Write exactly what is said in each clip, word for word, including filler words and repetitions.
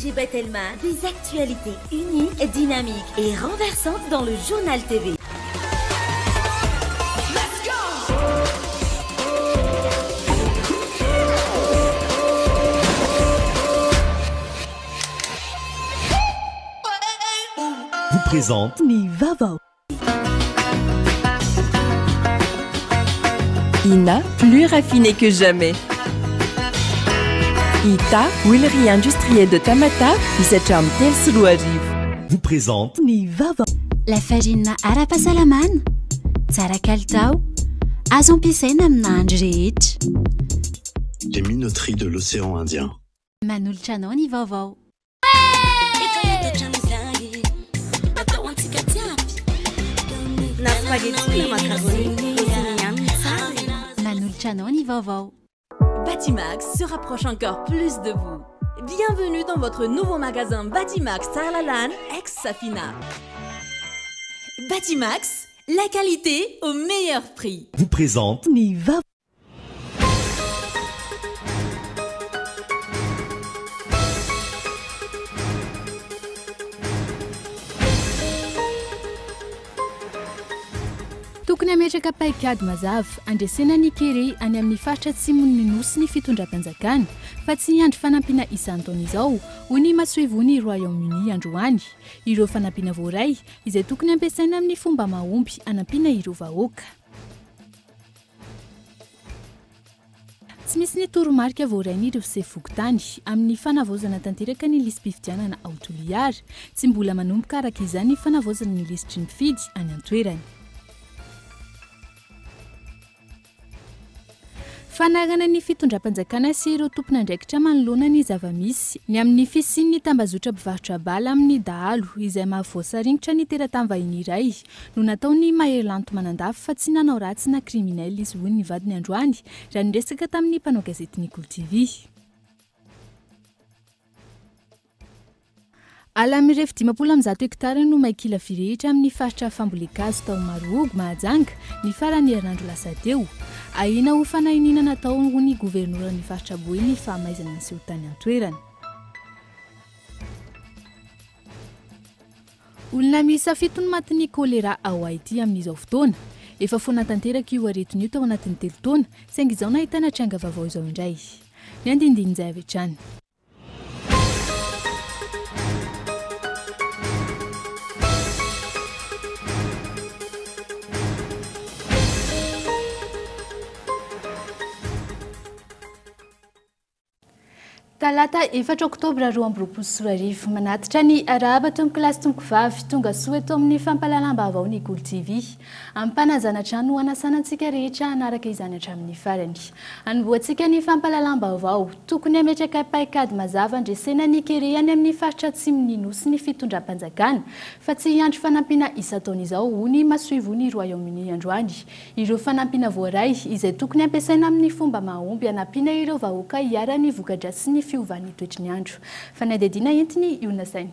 G Bethelma, des actualités uniques, dynamiques et renversantes dans le Journal T V. Vous présente Nivavo. Ina, plus raffinée que jamais. Ita, huilerie industrielle de Tamata, isacham Telsuruariv. Vous présente Nivavo. La farine ara-pahasalaman, tsara kalitao, azo ampiasaina amina andro rehetra. Les minoteries de l'océan Indien. Manolotra anao ny vaovao. Manolotra anao ny vaovao. Batimax se rapproche encore plus de vous. Bienvenue dans votre nouveau magasin Batimax Tarlalan, ex-Safina. Batimax, la qualité au meilleur prix. Vous présente Nivavo. Tokony ametraka paikady mazava andresena ny kere any amin'ny faritra atsimon'ny nosy ny fitondram-panjakana fa tsy andro fanampiana isan-taona izao ho ny masoivony Royaume-Uni androany. Ireo fanampiana voaray izay tokony ampiasaina amin'ny fomba mahomby anampiana ireo vahoaka. Tsy misy ny toromarika voarain'ireo sefokotany amin'ny fanavaozana tanteraka ny lisym-pifidianana Aotoliara, tsy mbola manomboka araka izany fanavaozana ny lisitry ny fidy any an-toerany. Fanarana ny fitondram-panjakana sy ireo tompon'andraikitra manoloana ny zava-misy ny amin'ny fisian'ny tambazotra mpivarotra bala amin'ny dahalo izay mahavoasaringitra ny teratany vahiny iray no nataony Mahelanto manandafy fa tsy nanao ratsy na kriminel izy hoy ny vadiny androany raha niresaka tamin'ny mpanao gazety Nicole T V. Ala mirefy dimampolo amby zato hektara no maikila firehetra amin'ny faritra fambolekazo tao Marogo Mahajanga ny farany herinandro lasa teo. Ahina ho fanahinina natao ho ny governoran'ny faritra Boeny fa maizana ny seho-tany an-toerana. Olona miisa fito no matin'ny kolera ao Haiti amin'izao fotoana. Efa foana tanteraka io aretin'io tao anatin'ny telo taona, saingy izao nahitana tranga vaovao izao indray. Ny andinindin'izay avy hatrany. Talata efatra oktobra roa amby roapolo sy roa arivo manatitra ny arahaba tonga kilasy tonga vavy tonga soa eto amin'ny fampalalam-baovao ny Nicole T V. Ampanazana trano anasanantsika rehetra anaraka izany hatramin'ny farany. Anomboantsika ny fampalalam-baovao tokony ametraka paikady mazava andresena ny kere any amin'ny faritra atsimon'ny nosy ny fitondram-panjakana fa tsy andro fanampiana isan-taona izao ho ny masoivony Royaume-Uni androany. Ireo fanampiana voaray izay tokony ampiasaina amin'ny fomba mahomby anampiana ireo vahoaka hiara-ny voka-dratsy ny fiovany toetry ny andro. Fanadidina entiny Iona Sainy.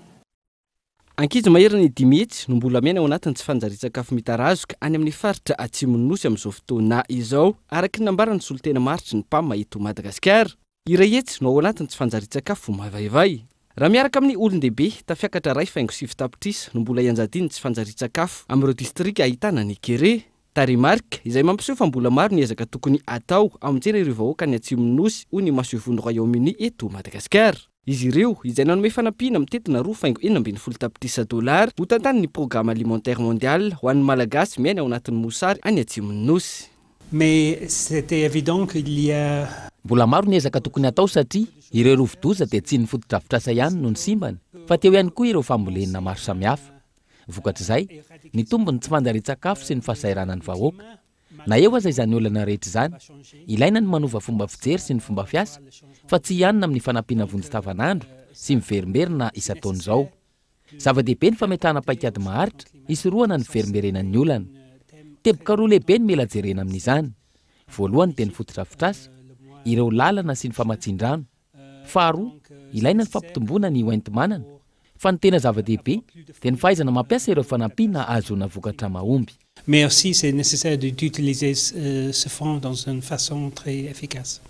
Ankizy maheriny dimy hetsy no mbola miaina ao anatin'ny tsy fanjarian-tsakafo mitarazoka any amin'ny faritra atsimon'ny nosy amin'izao fotoana izao araka ny nambarany solotena maritry ny P A M eto Madagasikara. Iray hetsy no ao anatin'ny tsy fanjarian-tsakafo mavaivay. Raha miaraka amin'ny olon-dehibe tafiakatra ray faingo sivy tapitrisa no mbola ianjadiny tsy fanjarian-tsakafo amin'ireo distrika ahitana ny Kere. Tarimarika izay mampiseho fa mbola maro ny ezaka tokony atao amin'izay ireo vahoaka ny atsimon'ny nosy ho ny masoivony Royaume-Uni eto Madagasikara. Izy ireo izay nanome fanampiana mitetina roa faingo enina ambin'ny folo tapitrisa dolary ho tantan'ny programme alimentaire mondial ho an'ny malagasy miaina ao anatin'ny mosary any atsimon'ny nosy. Mais c'était évident qu'il y a mbola maro ny ezaka tokony atao satria ireo rovi-doza dia tsy ny fotodrafitrasa ihany no ny simbany fa teo ihany koa ireo fambolena maro samihafa. Vokatr'izay, ny tombony tsy fanjarian-tsakafo sy ny fahasairana ny vahoaka. Na eo aza izany olana rehetra izany, ilaina ny manova fomba fijery sy ny fomba fiasa, fa tsy ihanina amin'ny fanampiana vonjy-tavanandro sy miverimberina isan-taona izao. Zava-dehibe ny fametahana paikady maharitra, hisorohana ny verimberenan'ny olana. Teboka roa lehibe ny mila jerena amin'izany. Voalohany dia ny fotodrafitrasa, ireo lalana sy ny famatsin-drano. Faharoa, ilaina ny fampitomboana ny hoentim-manana. Fa ny tena zava-dehibe dia ny fahaizana mampiasa ireo fanampiana ahazoana vokatra mahomby. Mais aussi c'est nécessaire d'utiliser ce fonds dans une façon très efficace.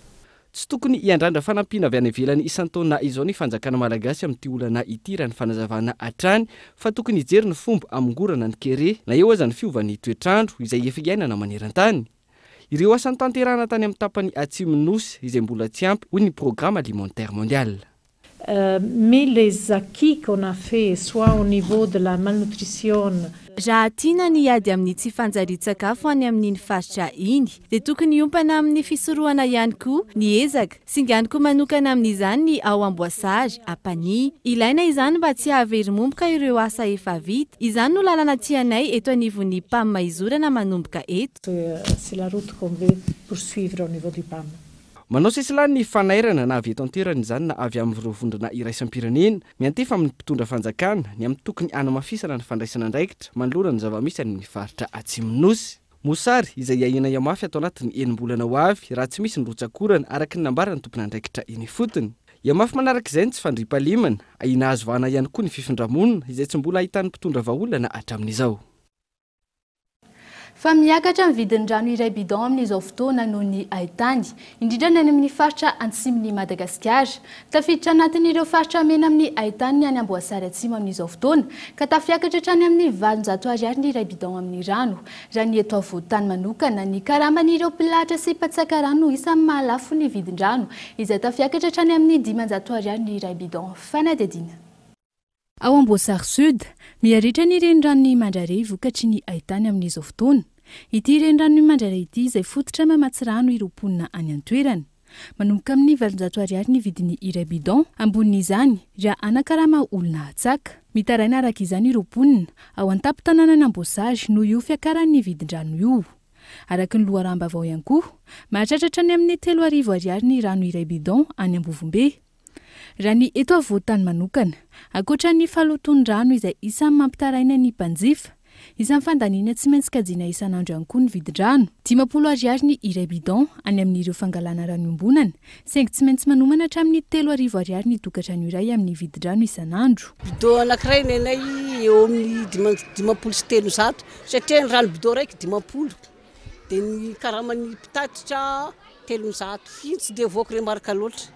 tsy tokony hiandrandra fanampiana avy any ivelany isan-taona izao ny fanjakana malagasy amin'ity olana ity raha ny fanazavana hatrany fa tokony hijery ny fomba amongorana ny kere na eo aza ny fiovan'ny toetrandro izay efa iainana maneran-tany. Ireo asan'ny tanterahana tany amin'ny tapany atsimo-nosy izay mbola tsy ampy hoy ny programme alimentaire mondial. Euh, mais les acquis qu'on a fait, soit au niveau de la malnutrition, raha tiana ny ady amin'ny tsy fanjarian-tsakafo any amin'iny faritra iny dia tokony hiompana amin'ny fisorohana ihany koa ny ezaka sy ingany koa manokana amin'izany ny ao amboasary apany. Ilaina izany mba tsy hahavery momboka ireo asa efa vita. Izany no lalana tianay eto anivon'ny P A M maizorana manomboka eto. C'est la route qu'on veut poursuivre au niveau du P A M. Manao sesilany ny fanairana na avy eto an-toerana izany na avy amin'ireo vondrona iraisam-pirenena miantefa amin'ny mpitondra fanjakana ny amin'ny tokony hanamafisana ny fandraisana andraikitra manoloana ny zava-misy any amin'ny faritra atsimo-nosy. Mosary izay ahina iamafy atao anatin'ny enim-bolana ho avy raha tsy misy ny rotsakorana araka ny nambarany tompony andraikitra eny fotony. Iamafy manaraka izay ny tsy fandriampahalimana ahina azo vahana ihany koa ny fifindramonina izay tsy mbola ahitan'ny mpitondra vahaolana hatramin'izao. Fa miakatra ny vidin'ny rano iray bidon amin'izao fotoana noho ny haintany indrindra ny any amin'ny faritra atsimon'ny Madagasikara. Tafiditra anatin'ireo faritra mena amin'ny haintany ny any Amboasary atsimo amin'izao fotoana ka tafiakatra hatrany amin'ny valonjato ariary ny iray bidon amin'ny rano. Raha ny eto avoantany manokana ny karaman'ireo pilatra sy mpatsaka rano isan'ny mahalafo ny vidin-drano izay tafiakatra hatrany amin'ny dimanjato ariary ny iray bidon. Fanadedina. Ao Amboasary Sud, miaritra ny renirano Mandrare vokatry ny haintany amin'izao fotoana. Ity renirano Mandrare ity izay fototra mamatsy rano iroponina any an-toerana. Manomboka amin'ny valonjato ariary ny vidin'ny iray bidon, ambonin'izany raha anakarama olona hatsaka. Mitaraina araka izany iroponina ao an-tampon-tanànan'i Amboasary no io fiakaran'ny vidin-drano io. Araka ny loharamba avao ihany koa, mahatratra ny amin'ny telo arivo ariary ny rano iray bidon any Ambovombe. Raha ny eto avoantany manokana, ankoatra ny faloton'ny rano izay isan'ny mampitaraina ny mpanjifa, isan'ny fandaniana tsy maintsy kajiana isan'andro ihany koa ny vidin-drano. Dimampolo ariary ny iray bidon any amin'ireo fangalana rano iombonana, saingy tsy maintsy manomana hatramin'ny telo arivo ariary ny tokantrano iray amin'ny vidin-drano isan'andro. Bidon anankiray nenay eo amin'ny dimampolo sy telonjato satria ny rano bidon raiky dimampolo dia ny karaman'ny mpitatitra telonjato iny tsy dia voaka remarika loatra.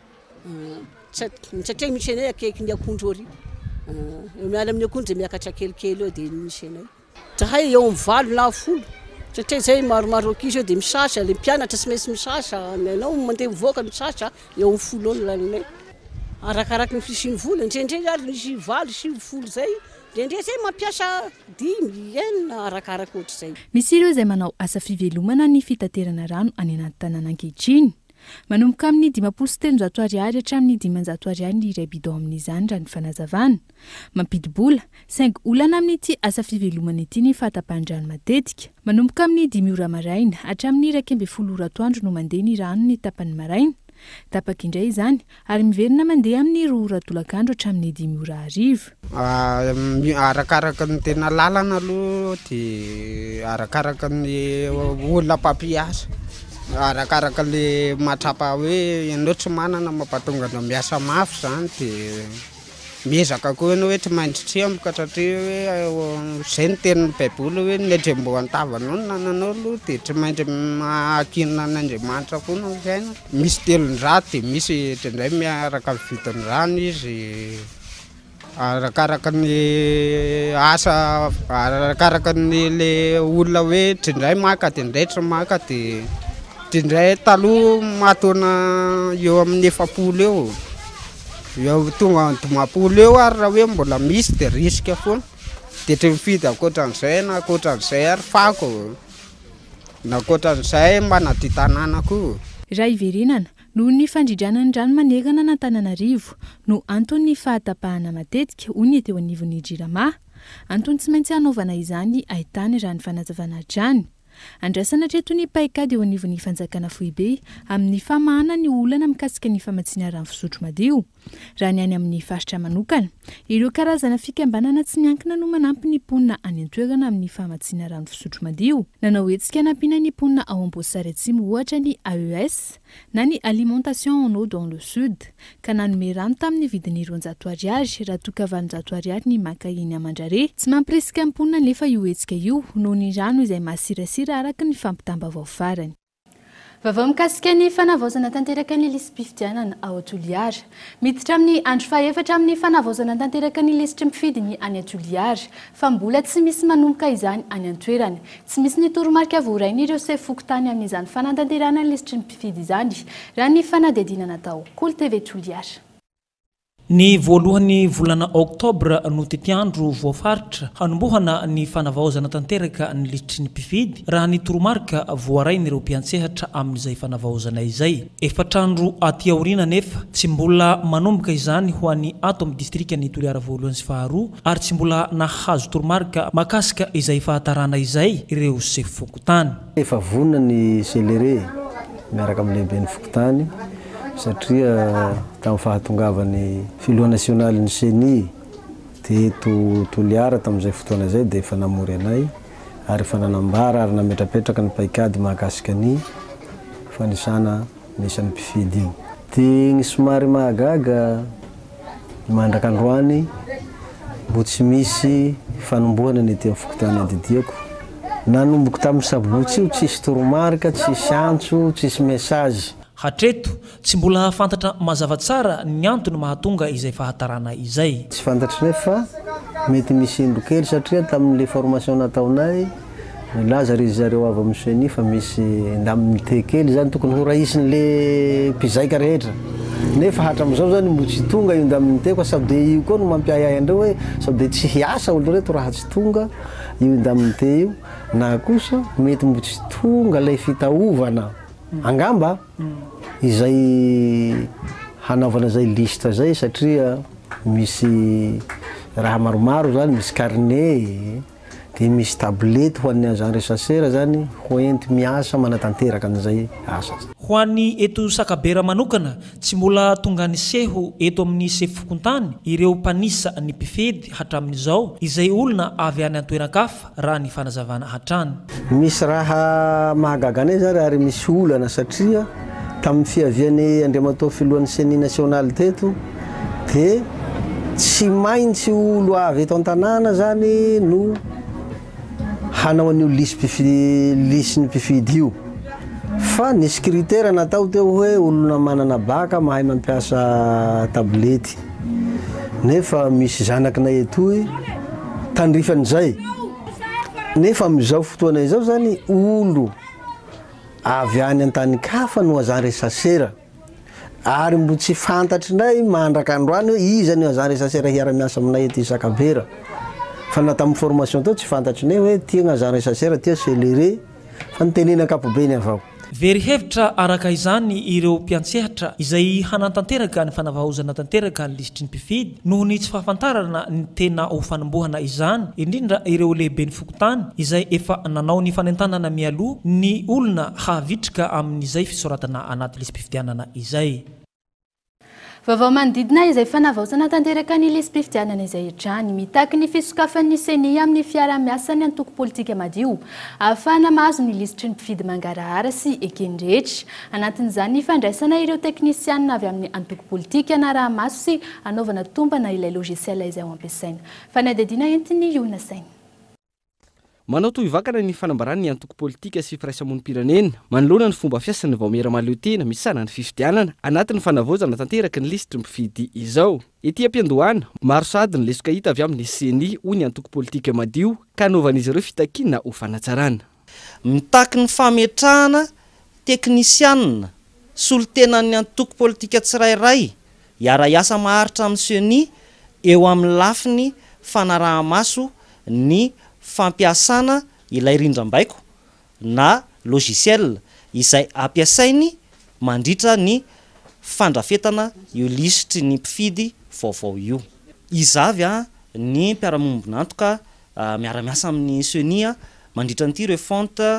Satria misy anay akaiky ny akondro ary. Eo miala amin'ny akondro dia miakatra kelikely eo dia misy anay. Zahay eo amin'ny valo na folo. Satria zay maromaro ankizy eo dia misasa, ilay mpianatra tsy maintsy misasa, ianao mandeha mivoaka misasa, eo amin'ny folo eo ny lalanay. Arakaraka ny fisian'ny vola, indrindra ary misy valo sivy folo zay, indrindra zay mampiasa dimy, enina arakaraka ohatr'izay. Misy ireo izay manao asa fivelomana ny fitaterana rano any anaty tanàna ankehitriny. Manomboka amin'ny dimampolo sy telonjato ariary hatramin'ny dimanjato ariary ny iray bidon amin'izany raha ny fanazavana. Mampidi-bola, saingy olana amin'ity asa fivelomana ity ny fahatapahan-drano matetika. Manomboka amin'ny dimy ora maraina hatramin'ny iraika amby folo ora atoandro no mandeha ny rano ny tapany maraina. Tapaka indray izany ary miverina mandeha amin'ny roa ora tolakandro hatramin'ny dimy ora hariva. Arakaraka ny tena lalana aloha dia arakaraka ny olona mpampiasa. Arakaraka le mahatrapa hoe ianao tsy manana mampatonga anao miasa mafy zany dia miezaka koa ianao hoe tsy maintsy tsemboka satria hoe izay ny tenin'ny baiboly hoe ny andrembo antavanao ny nananao aloha dia tsy maintsy mahakinina an'Andriamanitra foana ny fiaina. Misy telonjato dia misy indray miaraka ny vidin'ny rano izy. Arakaraka ny asa, arakaraka ny le olona hoe indray maka dia indray tsy maka dia indray taloha matona eo amin'ny efapolo eo. Eo tonga dimampolo eo ary raha hoe mbola misy dia risika foana. Dia tsy mifidy ankoatran'izay na ankoatran'izay ary fako. Na ankoatran'izay manadio tanàna koa. Raha iverenana noho ny fandridrana ny rano manegana n'Antananarivo no antony fahatapahana matetika hoy ny teo anivon'ny Jirama. Antony tsy maintsy hanaovana izany ahitany raha ny fanazavana hatrany. Andrasana treto ny paikady eo anivon'ny fanjakana Foibe amin'ny famahana ny olana mikasika ny famatsiana rano fisotro madio. Raha ny any amin'ny faritra manokana, ireo karazana fikambanana tsy miankina no manampy ny mponina any an-toerana amin'ny famatsiana rano fisotro madio. Nanao hetsika hanampiana ny mponina ao Amboasary Atsimo ohatra ny A E S na ny Alimentation en eau dans le Sud ka nanome rano tamin'ny vidiny roanjato ariary raha toka valonjato ariary ny maka eny Mandrare. Tsy mampirisika mponina nefa io hetsika io noho ny rano izay masirasira araka ny fampitambavao farany. Vaovao mikasika ny fanavaozana tanteraka ny lisy mpifidianana ao Toliara. Miditra amin'ny andro fahaefatra amin'ny fanavaozana tanteraka ny lisitry mpifidy any Toliara, fa mbola tsy misy manomboka izany any an-toerana. Tsy misy ny toromarika voarainy ireo sefokotany amin'izany fanatanterana ny lisitry mpifidy izany, raha ny fanadidinana tao Koly T V Toliara. Ny voalohany volana Oktobra no tetiandro voafaritra hanombohana ny fanavaozana tanteraka ny lisitry ny mpifidy raha ny toromarika voarainy ireo mpiantsehatra amin'izay fanavaozana izay. Efatrandro aty aoriana nefa tsy mbola manomboka izany ho an'ny ato amin'ny distrika ny Toliara voalohany sy faharoa ary tsy mbola nahazo toromarika makasika izay fahatarana izay ireo sefokotany. Efa vonona ny selere miaraka amin'ny lehiben'ny fokotany satria tamin'ny fahatongavany filoha nasionaly ny seni teto Toliara tamin'izay fotoana zay dia efa namory anay ary efa nanambara ary nametrapetraka ny paikady mahakasika ny fanisana nisan'ny mpifidy io. Dia ny somary mahagaga mandrak'androany mbo tsy misy fanombohana ny ety amin'ny fokotany adidiako. Nanomboka tamin'ny sabotsy io tsisy toromarika, tsisy antso, tsisy message. Hatreto tsy mbola fantatra mazava tsara ny antony mahatonga izay fahatarana izay. Tsy fantatry nefa mety misy indro kely satria tamin'le formation nataonay nilaza ry zareo avy amin'ny seni fa misy ndamin'ny te kely zany tokony ho raisin'le mpizaika rehetra. Nefa hatram'izao zany mbo tsy tonga io ndamin'ny te fa sady io koa no mampiayay andreo hoe sady tsy hiasa olo reto raha tsy tonga io ndamin'ny te io na kosa mety mbo tsy tonga lay fitaovana angamba izay hanaovana zay lista zay satria misy raha maromaro zany, misy carnet dia misy tablety ho an'ny agent recenseur zany ho enty miasa manatanteraka an'izay asa. Ho an'ny eto sakabera manokana tsy mbola tonga niseho eto amin'ny sefokotany ireo mpanisa ny mpifidy hatramin'izao izay olona avy any an-toeran-kafa raha ny fanazavana hatrany. Misy raha mahagaga anay zany ary misy olana satria tamin'ny fiaviany Andriamatoa filohan'ny seni nasionaly teto dia tsy maintsy olo avy eto an-tanàna zany no hanao an'io lisy ny mpifidy io. Fa nisy critère natao teo hoe olona manana baka mahay mampiasa tablety. Nefa misy zanakinay etoy tandrifan'izay. Nefa amin'izao fotoana izao zany olo avy any an-tany-kafa no agent recenseur ary mbo tsy fantatrinay mandrak'androany hoe iza ny agent recenseur hiara-miasa aminay ety Sakabera. Fa na tamin'ny formation tao tsy fantatrinay hoe tia ny agent recenseur tia selere fa nitenena ankapobeny avao. Very hevitra araka izany ireo mpiantsehatra izay hanantanteraka ny fanavaozana tanteraka ny lisitry ny mpifidy noho ny tsy fahafantarana ny tena ho fanombohana izany indrindra ireo lehiben'ny fokotany izay efa nanao ny fanentanana mialoha ny olona havitrika amin'izay fisoratana anaty lisy mpifidianana izay. Vaovao manodidina izay fanavaozana tanteraka ny lisy mpifidianana izay hatrany mitaky ny fisokafan'ny seni amin'ny fiara-miasany antoko politika madio ahafahana mahazo ny lisitry ny mpifidy mangarahara sy ekeny rehetra. Anatin'izany fandraisana ireo teknisianina avy amin'ny antoko politika na raha maso sy anaovana tombana ilay logiciel izay ao ampiasaina. Fanadidina entiny olona saina. Manao toy vakana ny fanambarany ny antoko politika sy firaisamonim-pirenena manoloana ny fomba fiasany vao miara-mahaleo tena misana ny fifidianana anatin'ny fanavaozana tanteraka ny lisitry mpifidy izao. Ety am-piandohana maro sady ny lesoka hita avy amin'ny seni hoy ny antoko politika madio ka anaovan'izy ireo fitakiana ho fanatsarana. Mitaky ny fametrahana teknisianina solo-tenan'ny antoko politika tsirairay hiara-iasa maharitra amin'ny seni eo amin'ny lafiny fanaraha-maso ny fampiasana ilay rindram-baiko na logiciel izay ampiasainy mandritra ny fandrafetana io lisitry ny mpifidy vaovao io. Izavy a ny mpiara-mombonantoka miara-miasa amin'ny seni mandritra n'ity refonte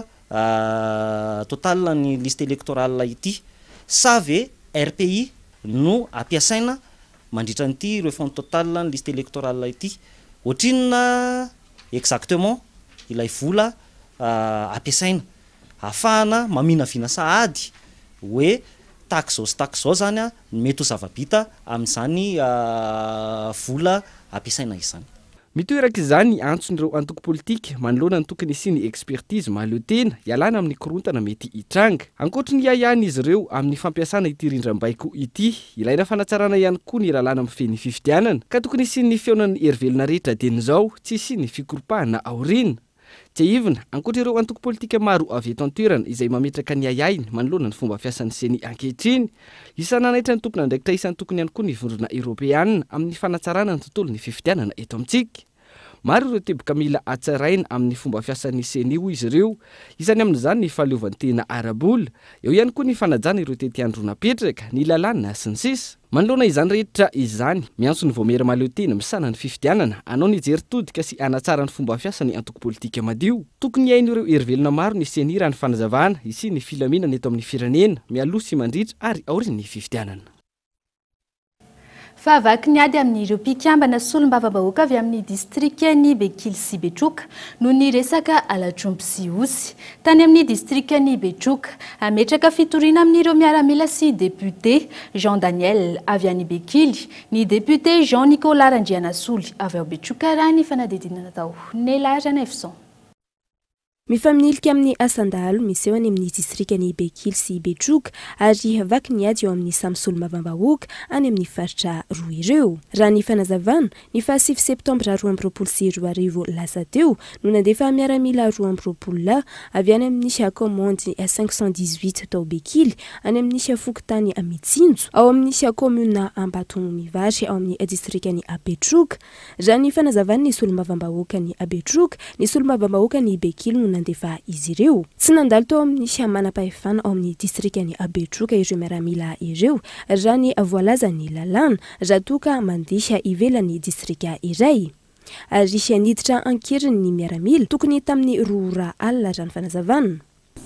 total ny liste électorale ity savy R P I no ampiasaina mandritra n'ity refonte total ny liste électorale ity ohatrinona exactement ilay vola ampiasaina ahafahana mamina vina sahady hoe taxe zao sy taxe zao zany mety ho zava-bita amin'izany vola ampiasaina izany. mitoeraka izany antson'ireo antoko politika manoloana ny tokony sy ny expertise mahaleo tena ialana amin'ny korontana mety hitranga ankoatra ny iahany izy ireo amin'ny fampiasana ity rindram-baiko ity ilaina fanatsarana ihany koa ny lalàna amin'ny feny fifidianana ka tokony sy ny feonan'ny hery-velona rehetra dian'izao tsy sy ny fikoropahana aoriana tsy ivona ankoatra ireo antoko politika maro avy eto an-toerana izay mametraka ny ayainy manoloana ny fomba fiasan'ny seny ankehitriny isananaitra ny tompona andraikitra isan'ny tokony ihany koa ny vondrona eropeanina amin'ny fanatsarana ny tontolo ny fifidianana eto amintsika maro ireo teboka mila atsaraina amin'ny fomba fiasan'ny seny io izy ireo isany amin'izany ny fahaleovan'ny tena arabola eo ihany koa ny fanajana ireo tety andro napetraka ny lalàna sy ny sisa manoloana izany rehetra izany miantso ny voamera mahaleo tena misana ny fifidianana anao ny jery todika sy anatsara ny fomba fiasany antoko politika madio tokony hainy ireo hery-velona maro ny seny raha ny fanazavana isy ny filaminana eto amin'ny firenena mialoha sy mandritra ary aorian'ny fifidianana Favaky ny ady amin'ireo mpikambana solom-bava-bahoaka avy amin'ny distrikany Bekily sy Betroka no ny resaka alatromby sy osy tany amin'ny distrikany Betroka ametraka fitoriana amin'ireo miaramila sy député Jean Daniel avy any Bekily ny député Jean Nicolas Randrianasoli avy ao Betroka raha ny fanadidinana tao Nela Janefson. Mifaminilika amin'ny asandalo miseho any amin'ny distrikany Bekily sy Betroka ary vaky ny ady eo amin'ny samy solom-bava-bahoaka any amin'ny faritra roa ireo. Raha ny fanazavana ny fahasivy septambra roa amby roapolo sy roa arivo lasa teo no nandefa miaramila roa amby roapolo avy any amin'ny commande cinq cent dix-huit tao Bekily any amin'ny fokotany Amitsinjo ao amin'ny commune Ambatongno Mivary ao amin'ny distrikany Betroka. Raha ny fanazavana ny solom-bava-bahoaka ny Betroka ny solom-bava-bahoaka ny Bekily no nandefa izy ireo. Tsy nandalo tao amin'ny manam-pahefana ao amin'ny distrikany Betroka ireo miaramila ireo raha ny voalaza ny lalàna raha toka mandeha ivelan'ny distrika iray. Ary niditra ankeriny ny miaramila tokony tamin'ny roa ora alina raha ny fanazavana.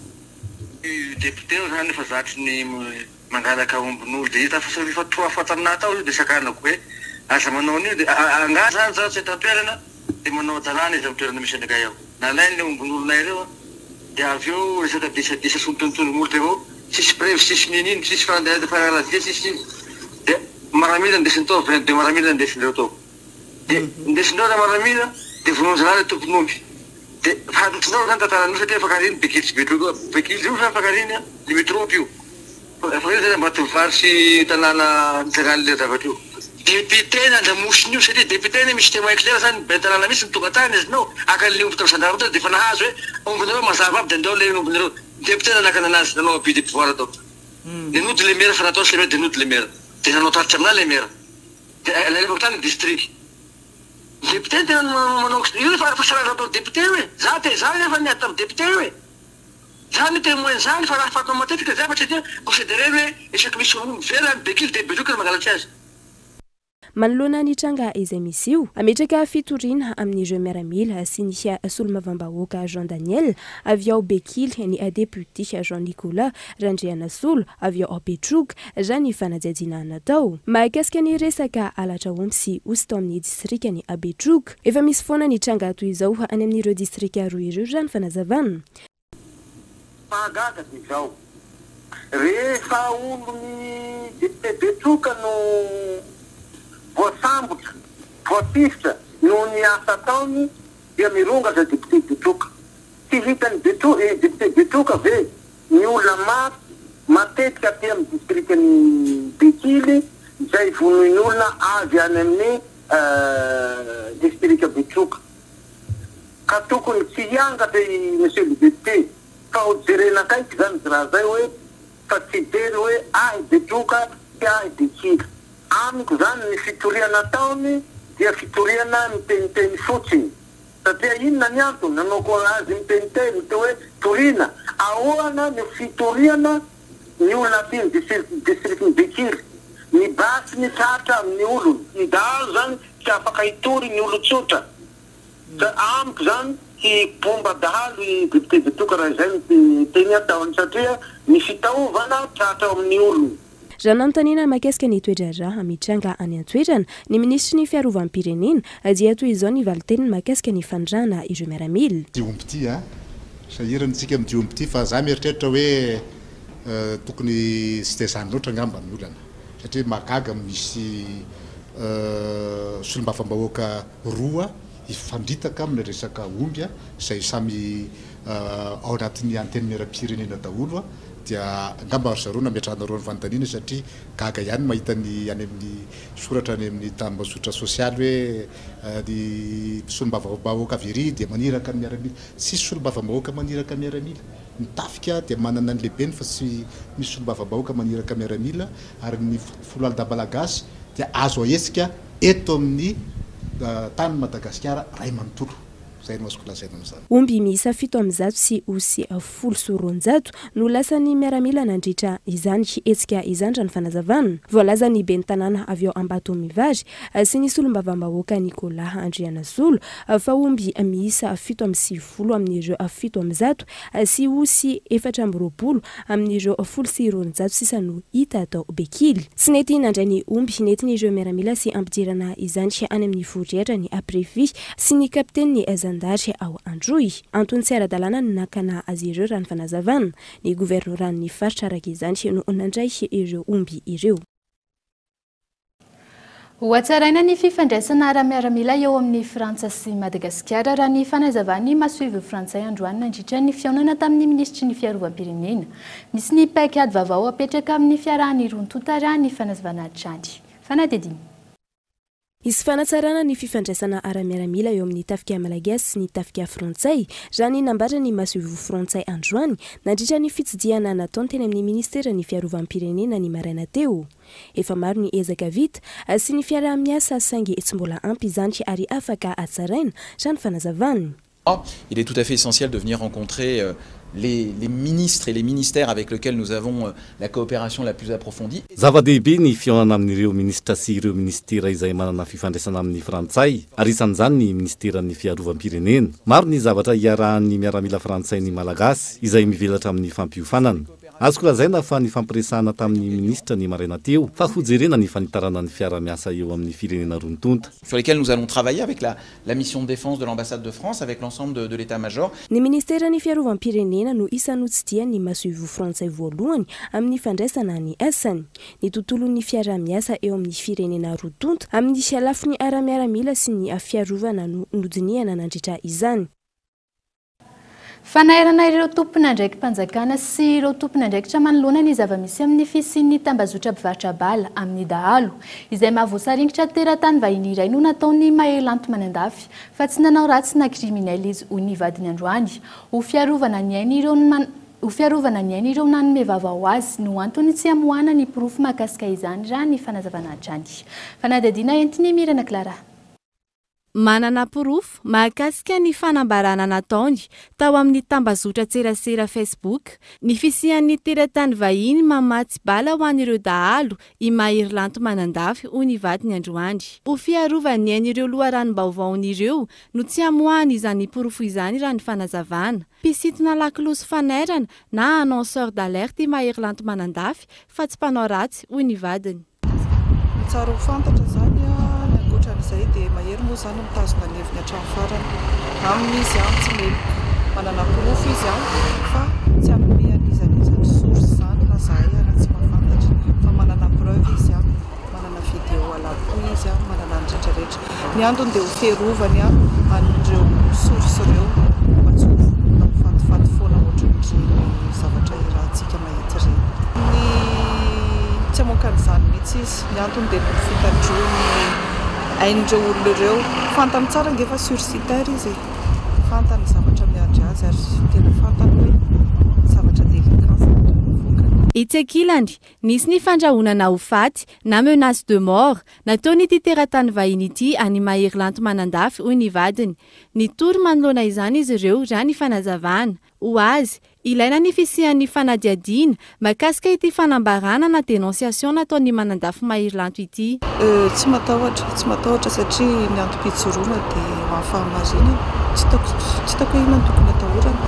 Député zany fa zatry ny mangalaka ombin'olo dia hita fa efa toa fatanana tao dia sakanako hoe asa manao an'io dia anga zany zao tsy tantoerana dia manao tanàna izy amin'ny toerana misy anakay ao. Nalainy le ombin'olonay ireo dia avy eo resaka disadisa sontonton'olo dia avao sisy preuve sisy ninino sisy fandeha fanaladia sisy iny dia maramila ndesiny tao vingt deux maramila ndesindreo tao dia ndesindreo raha maramila dia vononjana le tompon'omby dia fantotsinao zany tantanan'io satria fakariny Bekily sy Betroka Bekily io fa fakariny limitropy io fakariny zany mba tovary sy tanàna nijangan'le zavatra io député nandamosiny io satria député ny misy témoin clair zany be tanàna misy mitokatany izy nao akan'le omby tam'sandarao tao dia fa nahazo hoe ombinareo mazava aby dia andao le ombinareo député nanakana anazy nanao abus de pouvoir atao dia nody le maire fa natao sy le maire dia nody le maire dia nanao taritra amina le maire dia lelevako tany district député dia manao io fa fasalaza atao député hoe za te za nefa ny atao député hoe za ny témoin zany fa raha fatao matetika zay fa satria considéré hoe isaky misy omby vera ny Bekily dia Betroka mangalatsy azy. Manoloana ny tranga izay misy io ametraka fitoriana amin'ireo miaramila sy ny solom-bava-bahoaka Jean Daniel avy ao Bekily ny député Jean Nicolas Randrianasoli avy ao Betroka raha ny fanadihadiana natao mahakasika ny resaka alatra omby sy osy tao amin'ny distrikany Betroka. Efa misy foana ny tranga toy izao any amin'ireo distrika roa ireo raha ny fanazavana. Mahagaga dia izao rehefa olony député Betroka no voasambotra voapisitra noho ny asa ataony dia mironga za député Betroka tsy hitany député Betroka ve ny olona maro matetika aty amin'ny distrikany Bekily izay vonoin'olona avy any amin'ny distrika Betroka ka tokony tsy hiangatra i monsieur le député fa ho jerenakaiky zany raha zay hoe fa tsy dery hoe ahy Betroka sy ahy Bekily. Amiko zany ny fitoriana taony dia fitoriana miteniteny fotsiny satria inona ny antony nanao azy miteniteny teo hoe toriana ahoana ny fitoriana ny olona aty ny distrikny Bekily ny basy ny tratra amin'ny olony idalo zany tsy afaka hitory ny olo tsotra ka amiko zany tsy pomba dahalo i député Betroka raha izay ny teny ataony satria ny fitaovana tratra amin'ny olony. Raha nanontaniana mahakasika ny toedrarà mitranga any an-toerana ny ministry ny fiarovam-pirenena dia toy izao ny valiteniny mahakasika ny fandrana ireo miaramila. Ty omby ty a sahirana tsika amin'ity omby ty fa za mieritreritra hoe tokony sy tezany loatra angamba ny olana satria mahagaga misy solom-bava-bahoaka roa ifandritaka amin'ny resaka omby a izay samy ao anatin'ny antenimieram-pirenena daholo a dia angamba ry zareo nametrahanareo ny fanontaniana satria gaga ihany mahita ny any amin'ny soratra any amin'ny tambazotra sosialy hoe ny solombavambahoaka very dia maniraka ny miaramila sisy solombavambahoaka maniraka miaramila ny tafika dia manana ny lehibeny fa tsy misy solombavambahoaka maniraka miaramila ary ny folo alidabalagasy dia azo ahetsika eto amin'ny tany Madagasikara ray manontolo zay no azoko lazaina amin'izany. Omby miisa fito amby zato sy osy folo sy roanjato no lasany miaramila nandritra izany hetsika izany raha ny fanazavana. Voalaza ny ben'ny tanàna avy ao Ambatomivary sy ny solombavambahoaka Nicolas Andrianazolo fa omby miisa fito amby sivifolo amin'ireo fito amby zato sy osy efatra amby roapolo amin'ireo folo sy roanjato sisa no hita atao Bekily. Tsy nety nandray ny omby nentin'ireo miaramila sy ampidirana izany any amin'ny voriatra ny Aprévy sy ny kapiteny Zandary ao Androy. Antony tsy ara-dalàna ny nakana azy ireo raha ny fanazavana. Ny governoran'ny faritra araka izany no nandray ireo omby ireo. Hoatsaraina ny fifandraisana ara-miaramila eo amin'ny Frantsa sy Madagasikara raha ny fanazavany masoivy frantsay androany nandritra ny fiaonana tamin'ny ministry ny fiarovam-pirenena. Misy ny paikady vaovao apetraka amin'ny fiarahany roa-totara ny fanazavana hatrany. Fanadidiny. Isy fanatsarana ny fifandraisana ara-miaramila eo amin'ny tafika malagasy sy ny tafika frantsay raha ny nambatra ny masoivy frantsay androany nandritra ny fitsidiana nataony teny amin'ny ministera ny fiarovam-pirenena ny maraina teo. Efa maro ny ezaka vita sy ny fiarah-miasa saingy tsy mbola ampy izany ary afaka atsaraina raha ny fanazavany. Il est tout à fait essentiel de venir rencontrer euh, les, les ministres et les ministères avec lesquels nous avons euh, la coopération la plus approfondie. Zava-dehibe ny fihaonana amin'ireo ministra sy ireo ministera izay manana fifandraisana amin'ny frantsay ary isan'izany ny ministeran'ny fiarovam-pirenena. Maro ny zavatra iarahan'ny miaramila frantsay ny malagasy izay mivelatra amin'ny fampiofanana. Azoko lazaina fa ny fampiresahana tamin'ny ministra ny maraina teo fa hojerena ny fanitarana ny fiara-miasa eo amin'ny firenena roa-tonta. Sur lesquels nous allons travailler avec la, la mission de défense de l'ambassade de France, avec l'ensemble de, de l'état-major. Ny ministera ny fiarovam-pirenena no isany tsia ny masoivy frantsay voalohany amin'ny fandraisana ny asany. Ny tontolon'ny fiara-miasa eo amin'ny firenena roa-tonta amin'ny lafiny ara-miaramila sy ny fiarovana no nodiniana nandritra izany. Fanairana ireo tompona ndraiky mpanjakana sy ireo tompona ndraikitra manoloana ny zava-misy amin'ny fisian'ny tambazotra mpivarotra bala amin'ny dahalo izay mahavoasaringitra teratany vahiny iray no nataony Mahelanto Manandafy fa tsy nanao ratsy na kriminel izy ho ny vadiny androany ho fiarovana ny ainy ireo ho fiarovana ny ainy ireo nanome vava ho azy no antony tsy amohana ny porofo mahakasika izany raha ny fanazavana hatrany. Fanadadiana entiny Mirana Clara. Manana porofo mahakasika ny fanambarana nataony tao amin'ny tambazotra tserasera Facebook ny fisian'ny teratany vahiny mamatsy bala ho an'ireo dahalo i Mahelanto Manandafy ho ny vadiny androany. Ho fiarovany an'ireo loharanom-baovaon'ireo no tsy amoahany izany porofo izany raha ny fanazavana. Pisitona lakolosy fanairana na annonceur d'alerte i Mahelanto Manandafy fa tsy mpanao ratsy ho ny vadiny. Tsara ho fantatra zany zay dia mahery moa zany mitazona ny heviny hatrany farany amin'izy ihany tsy meloka manana porofo izy ihany fa tsy amin'izany source zany na zahay ary tsy mahafantatra fa manana preuve izy ihany manana vidéo alapo izy ihany manana ny rehetrarehetra ny andony dia ho fiarovany ihany an'ireo source ireo matsovo na mifatifaty foana ohatran'ireny zavatra irahantsika mahita ireny ny tsy amoakan'izany mihitsy izy ny antony dia ny fitandrony ain'ireo olona ireo fantany tsara ngefa sursitaire izy fantany zavatra miandry azy ary tena fantany hoe zavatra delikasa. Itsy ankilany nisy ny fandrahonana ho faty na menace de mort nataony ity teratany vahiny ity any Mahelanto Manandafy ho ny vadiny. Ny tory manoloana izany izy ireo raha ny fanazavana ho azy ilaina ny fisian'ny fanadiadiana mahakasika ity fanambarana na dénonciation nataony Manandafy Mahelanto ity. Tsy matahotra tsy matahotra satria ny antom-pitsoroana dia ho amin'ny fahamarina tsy taoko inona ny tokony atahorana.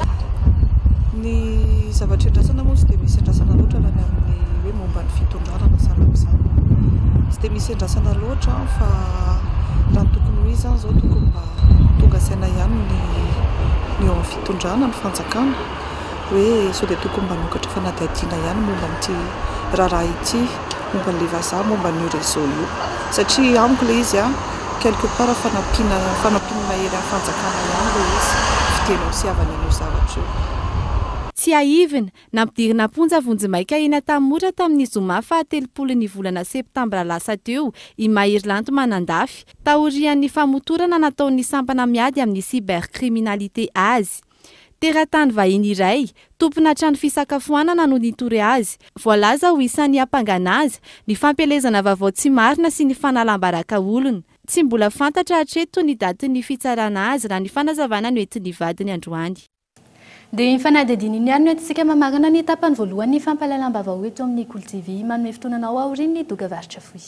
Ny zavatra endrasana moa tsy dia misy endrasana loatra raha ny amin'ny hoe momba ny fitondrana salamizany tsy dia misy endrasana loatra fa raha ny tokony ho izy zao tokony mba tonga saina ihany ny ny eo amin'ny fitondrana ny fanjakana hoe sao dia tokony mba nokatra fanadihadiana ihany momba n'ity raharaha ity momba n'ilay vazaha momba n'io réseau io satria amiko ilay izy a quelque part fanampina fanampina mahery afanjakana ihany le izy fiteno siavana an'io zavatra io tsy aivina nampidirina ponja vonjimaika ina tamotra tamin'ny zoma fahatelopolo ny volana septambra lasa teo i Mairlandy manandafy taorian'ny famotorana nataon'ny sampana miady amin'ny cybercriminalité azy. Teratany vahiny iray, tompona trano fisakafoanana no nitory azy. Voalaza ho isan'ny ampangana azy, ny fampelezana vaovao tsy marina sy ny fanalambaraka olona. Tsy mbola fantatra hatreto ny datin'ny fitsarana azy raha ny fanazavana no entin'ny vadiny androany. Dia ny fanadihadiana ihany no entintsika mamagana ny tapany voalohany fampahalalam-baovao eto amin'ny Cool T V manome fotoananao aorian'ny doga varitra foy.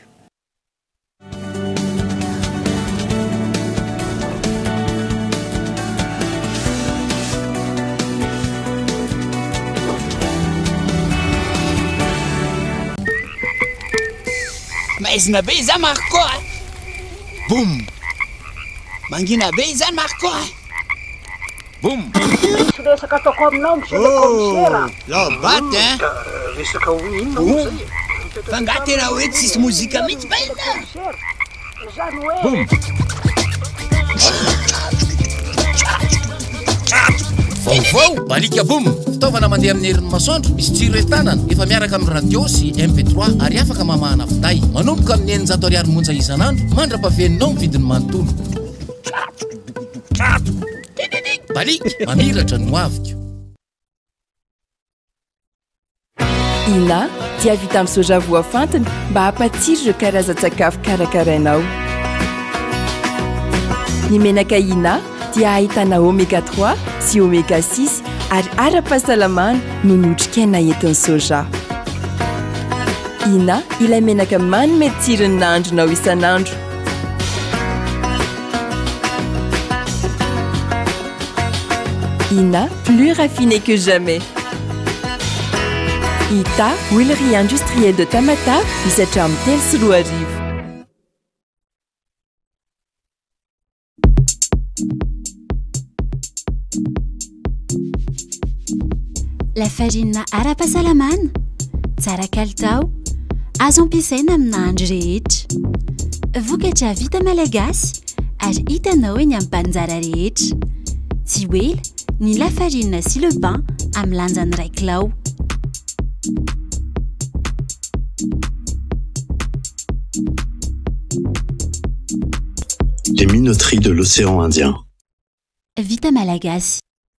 Maizina be izany Marco a. Boum. Mangina be izany Marco a. Boum. Resaka ataoko aminao monsieur le commissaire. La batte hein. Resaka hoe inona moa zay? Fa nga tena hoe tsisy mozika mihitsy ba ina. Zany hoe. Boum. Vaovao balika boum fitaovana mandeha amin'ny herin'ny masoandro misy tsiro entanana efa miaraka amin'ny radio sy M P trois ary afaka mamahana finday manomboka amin'ny eninjato ariary monja isan'andro mandra-pahaveninao vidiny manontolo balika mamiratra no avika. Ina dia vita amin'ny soja voafantina mba hampatsiro ireo karazan-tsakafo karakarainao. Ny menaka Ina dia ahitana oméga trois sy oméga six ary ara-pahasalamana no notrikaina entin'ny soja. Ina ilay menaka manome tsirony nahandronao isan'andro. Ina, plus raffiné que jamais. Ita, huilerie industrielle de Tamatave, misatra amin'ny telo sy roa arivo. La farine ara-pahasalamana, tsara kalitao, azo ampiasaina amin'ny nahandro rehetra. Vokatra vita malagasy ary hitanao eny amin'ny mpanjara rehetra. Tsy hoe ny lafarine sy le pain amin'ny lanjany iray kilao. Les minoteries de l'océan Indien. Vita malagasy.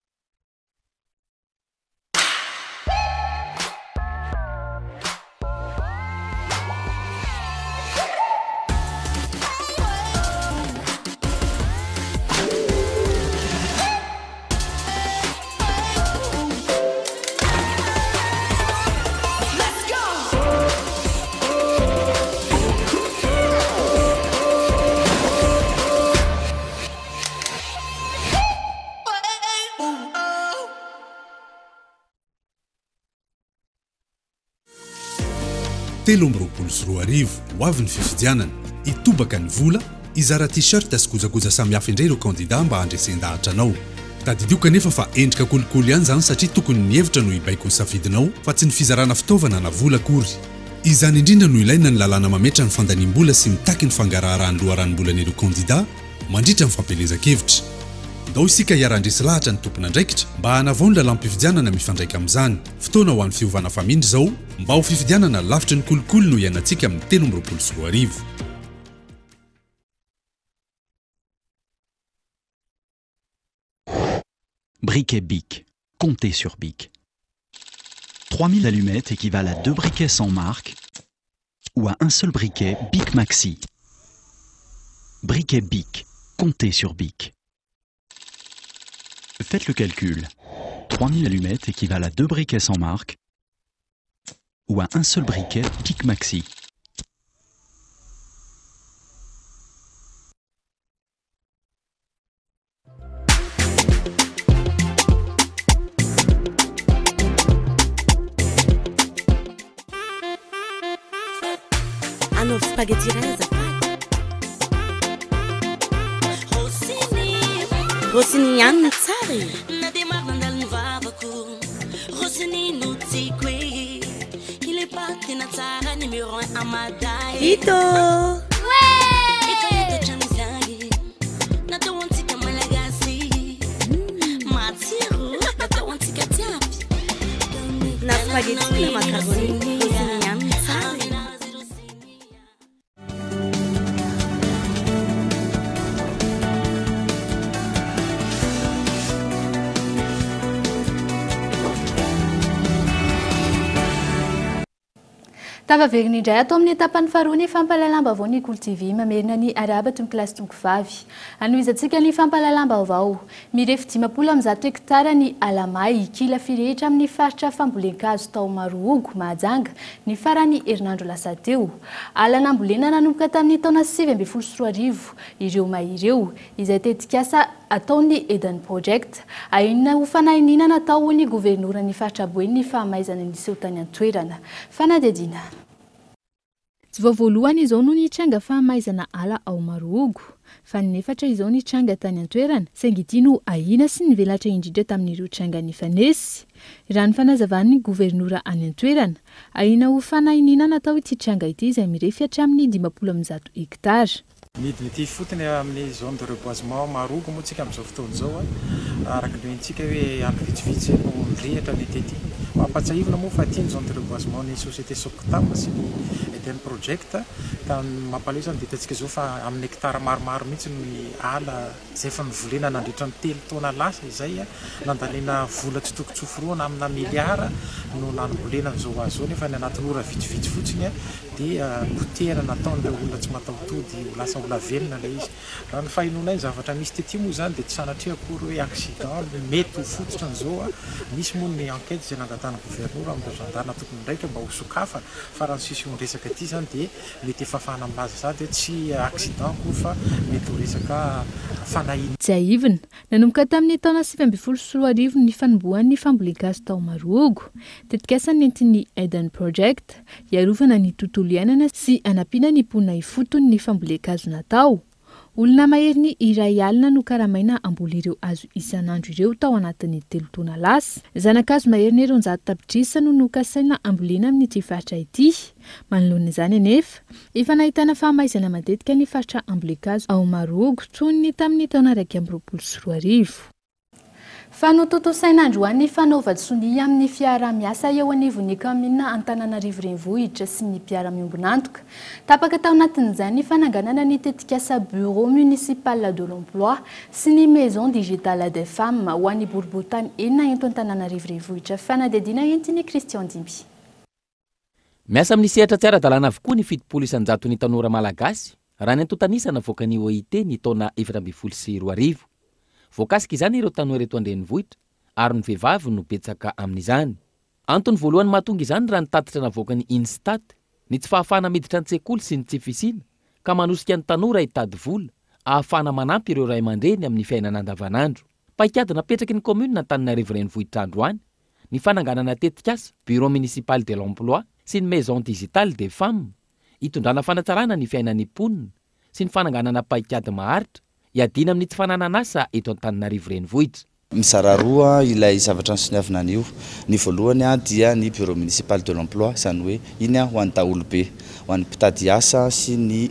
telo amby roapolo sy roa arivo ho avy ny fifidianana itobaka ny vola izara t-shirt sy kojakoja samihafa indray ireo kandida mba handresen-dahatra anao. Tadidioka nefa fa endrika kolokolo ihany zany satria tokony ny hevitra no ibaiko ny safidinao fa tsy ny fizarana fitaovana na vola akory. Izany indrindra no ilaina ny lalàna mametra ny fandaniam-bola sy mitaky ny fangaraharahan'ny loharanimbolan'ireo kandida mandritra ny fampielezan-kevitra. Dao isika hiara-ndresy lahatra ny tompona andraikitra mba hanavao ny lalam-pifidianana mifandraika amin'izany. Fotoana ho an'ny fiovana famindry zao mba ho fifidianana lavitry ny kolokolo no ianantsika amin'ny telo amby roapolo sy roa arivo. Briquet Bic. Comptez sur Bic. trois mille allumettes équivalent à deux briquets sans marque ou à un seul briquet Bic Maxi. Briquet Bic. Comptez sur Bic. Faites le calcul. trois mille allumettes équivalent à deux briquets sans marque ou à un seul briquet Bic Maxi. Hanao spaghetti iray azafady. Rossini ihany ny tsara e. Na dia maro mandalo ny vavako Rossini no tiako e. Il est pas tena tsara numéro un amaday. Vito! Ouais! spaghetti na macaroni rossiniana tsara. Tavaverina indray atao amin'ny etapany faharoa ny fampahalalam-baovao ny Cool T V mamerina ny araba tonkilasy tongo vavy. Anohizantsika ny fampahalalam-baovao. Mirefy dimampolo amin'ny zato hektara ny alamay kila firehetra amin'ny faritra fambolen-kazo tao Marohogo Mahajanga ny farany herinandro lasa teo. Alana ambolena nanomboka tamin'ny taona sivy ambin'ny folo sy roa arivo ireo mahireo izay tetikasa ataony Eden Project. Ahina ho fanahinina natao ny governoran ny faritra Boeny ny fahamaizana ny seho tany an-toerana. Fanadedina. Tsy voavoalohany izao no nitranga fahamaizana ala ao Marohogo. Fa nefatra izao nitranga tany an-toerana saingy ity no ahina sy nivelatra indrindra tamin'ireo tranga nifanesy. Raha ny fanazavany governora any an-toerana, ahina ho fanahinina natao ity tranga ity izay mirefy hatramin'ny dimampolo amin'ny zato hektara. Midiny ity fotony amin'ny zone de reboisement Marohogo moa tsika amin'izao fotoana izao araka ny tsika hoe andro vitsivitsy no nirehatra ny tety. Mampatsahivina moa fa ity ny zone de reboisement ny société Soctam sy ny Eden Project ka mampalesa ny ditantsika izao fa amin'ny hektara maromaro mihitsy ny ala izay efa nivolena nandritra ny telo taona lasa izay nandalena vola tsy toko tsoforoana amina miliara no nanombolena izao azy zao nefa ny anatin'ny ora vitsivitsy fotsiny dia potera nataon'ireo olona tsy mataotody ho lasa olona velona ilay izy. Raha ny fahinonay zavatra misy tety moa zany dia tsy sanatria akory hoe accident mety ho fototra an'izao misy moa ny enquête izay nangatana gouvernoura amin'ireo gendarme tokony ndraika mba ho sokafa fa raha ny sisy ho resaka ity zany dia mety efa fanambaza sady tsy accident koa fa mety ho resaka fanahina. Tsy aivina nanomboka tamin'ny taona sivy ambin'ny folo sy roa arivo ny fanombohan'ny fambolen-kazo tao Marohogo. Tetikasa nentin'ny Eden Project iarovana ny tontolo iainana sy anampiana ny mponina ifotony ny fambolen-kazo natao. Olona mahery ny iray alina no karamaina amboly ireo azo isan'andro ireo tao anatin'ny telo taona lasa. Zanakazo mahery ny roanjato tapitrisa no nokasaina ambolena amin'ity faritra ity. Manoloana izany anefa, efa nahitana fahamaizana matetika ny faritra ambolen-kazo ao Marohogo toy ny tamin'ny taona iraika amby roapolo sy roa arivo. Fanototosaina androany fanaova-tsonia amin'ny fiara-miasa eo anivon'ny commune Antananarivo renivohitra sy ny mpiara-miombonantoka. Tapaka tao anatin'izany ny fananganana ny tetikasa bureau municipal de l'emploi sy ny maison digitale des femmes ho an'ny boriboritany enina eto Antananarivo renivohitra. Fanadedina entiny Christian Dimby. Miasa amin'ny sehatra tsy ara-dalàna avokoa ny fitopolo isan-jato ny tanora malagasy raha ny antontanisana voaka ny O I T ny taona efatra ambin'ny folo sy roa arivo. Voakasika izany ireo tanora eto an-drenivohitra ary ny vehivavy no betsaka amin'izany. Antony voalohany mahatonga izany raha nitatitra navoaka ny Instat ny tsy fahafahana miditra an-tsekoly sy ny tsy fisiana ka manosika ny tanora hitady vola ahafahana manampy ireo ray aman-dreny amin'ny fiainana andavanandro. Paikady napetraky ny commune Antananarivo renivohitra androany ny fananganana tetikasa bureau municipal de l'emploi sy ny maison digitale des femmes hitondrana fanatsarana ny fiainan'ny mponina sy ny fananganana paikady maharitra iadina amin'ny tsy fananana asa eto Antananarivo renivohitra. Mizara roa ilay zavatra nisoniavina an'io. Ny voalohany a dia ny bureau municipal de l'emploi izany hoe iny a ho an'ny daholobe ho an'ny mpitady asa sy ny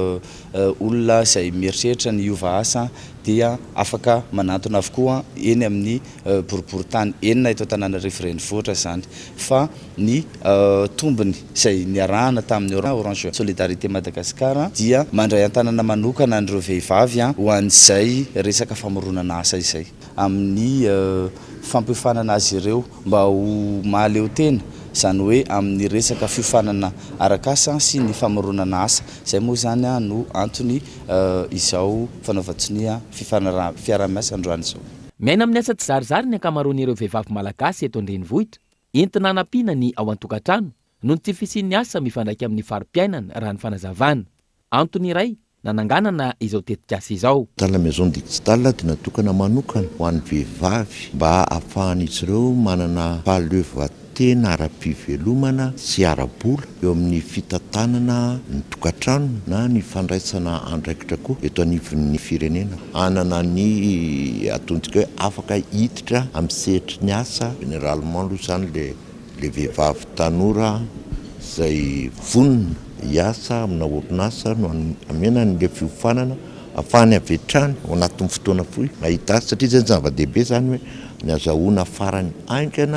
olona izay mieritreritra ny hiova asa dia afaka manantona avokoa eny amin'ny boriboritany enina eto Antananarivo renivohitra zany. Fa ny tombony izay niarahana tamin'ny Orange Solidarité Madagasikara dia mandray an-tanana manokana an'ireo vehivavy ho an'izay resaka famoronana asa izay amin'ny fampifanana azy ireo mba ho mahaleo tena izany hoe amin'ny resaka fiofanana arakasa sy ny famoronana asa izay moa zany no antony izao fanaova-tsonia fiara-miasa androany izao. Miaina amin'ny asa tsy zarizary ny ankamaroan'ireo vehivavy malagasy eto an-drenivohitra entina anampiana ny ao an-tokantrano noho ny tsy fisian'ny asa mifandraika amin'ny fari-piainana raha ny fanazavana. Antony iray nananganana izao tetikasa izao. La maison digitale dia natokana manokana ho an'ny vehivavy mba ahafahan'izy ireo manana fahaleovan-tena ara-pivelomana sy ara-bola eo amin'ny fitantanana ny tokantrano na ny fandraisana andraikitra koa eto anivon'ny firenena. Anana ny ataontsika hoe afaka hiditra amin'ny sehatry ny asa généralement aloha izany le le vehivavy tanora izay vonona hiasa amina orinasa no amena n'le fiofanana afahany avetrany ao anatin'ny fotoana fohy mahita azy satria zany zava-dehibe zany hoe ny azahoana farany aingana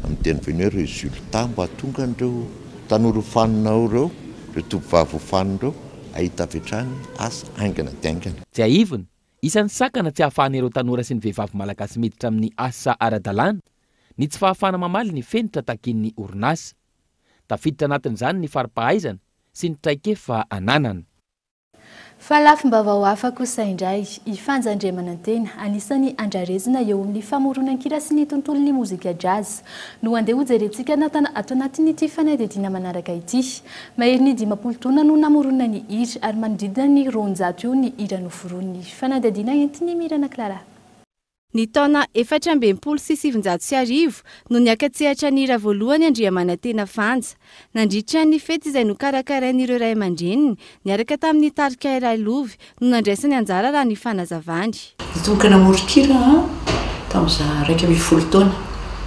amin'ny teny veny hoe résultat mba tonga n'ireo tanora hofaninao ireo reo tovovavy hofaniny ireo ahita avy hatrany asa aingana diaingana. Tsy aivony isan'ny sakana tsy hahafahan'ireo tanora sy ny vehivavy malagasy miditra amin'ny asa ara-dalàna ny tsy fahafana mamaly ny fenitra takin'ny orinasa. Tafiditra anatin'izany ny fari-pahaizana sy ny traikefa ananana. Fa lafim-baovao hafa kosa indray ifanjandriamanantena anisan'ny andrarezina eo amin'ny famoronan-kira sy ny tontolon'ny mozika jazz no andeha hojerentsika ato anatin'ity fanadidina manaraka ity. Mahery ny dimampolo taona no namorona ny hira ary manodidina ny roanjato eo ny hira noforon'ny fanadidina entiny mirana Clara. Ny taona efatra ambinipolo sy sivinjato sy arivo no niakatsehatra ny hira voalohany Andriamanantena Fanja. Nandritra ny fety izay nokarakarain'ireo ray aman-dreniny niaraka tamin'ny tarika iray lovy no nandraisany anjara raha ny fanazavany. Tonga namorokira tamin'izaho raika amby folo taona.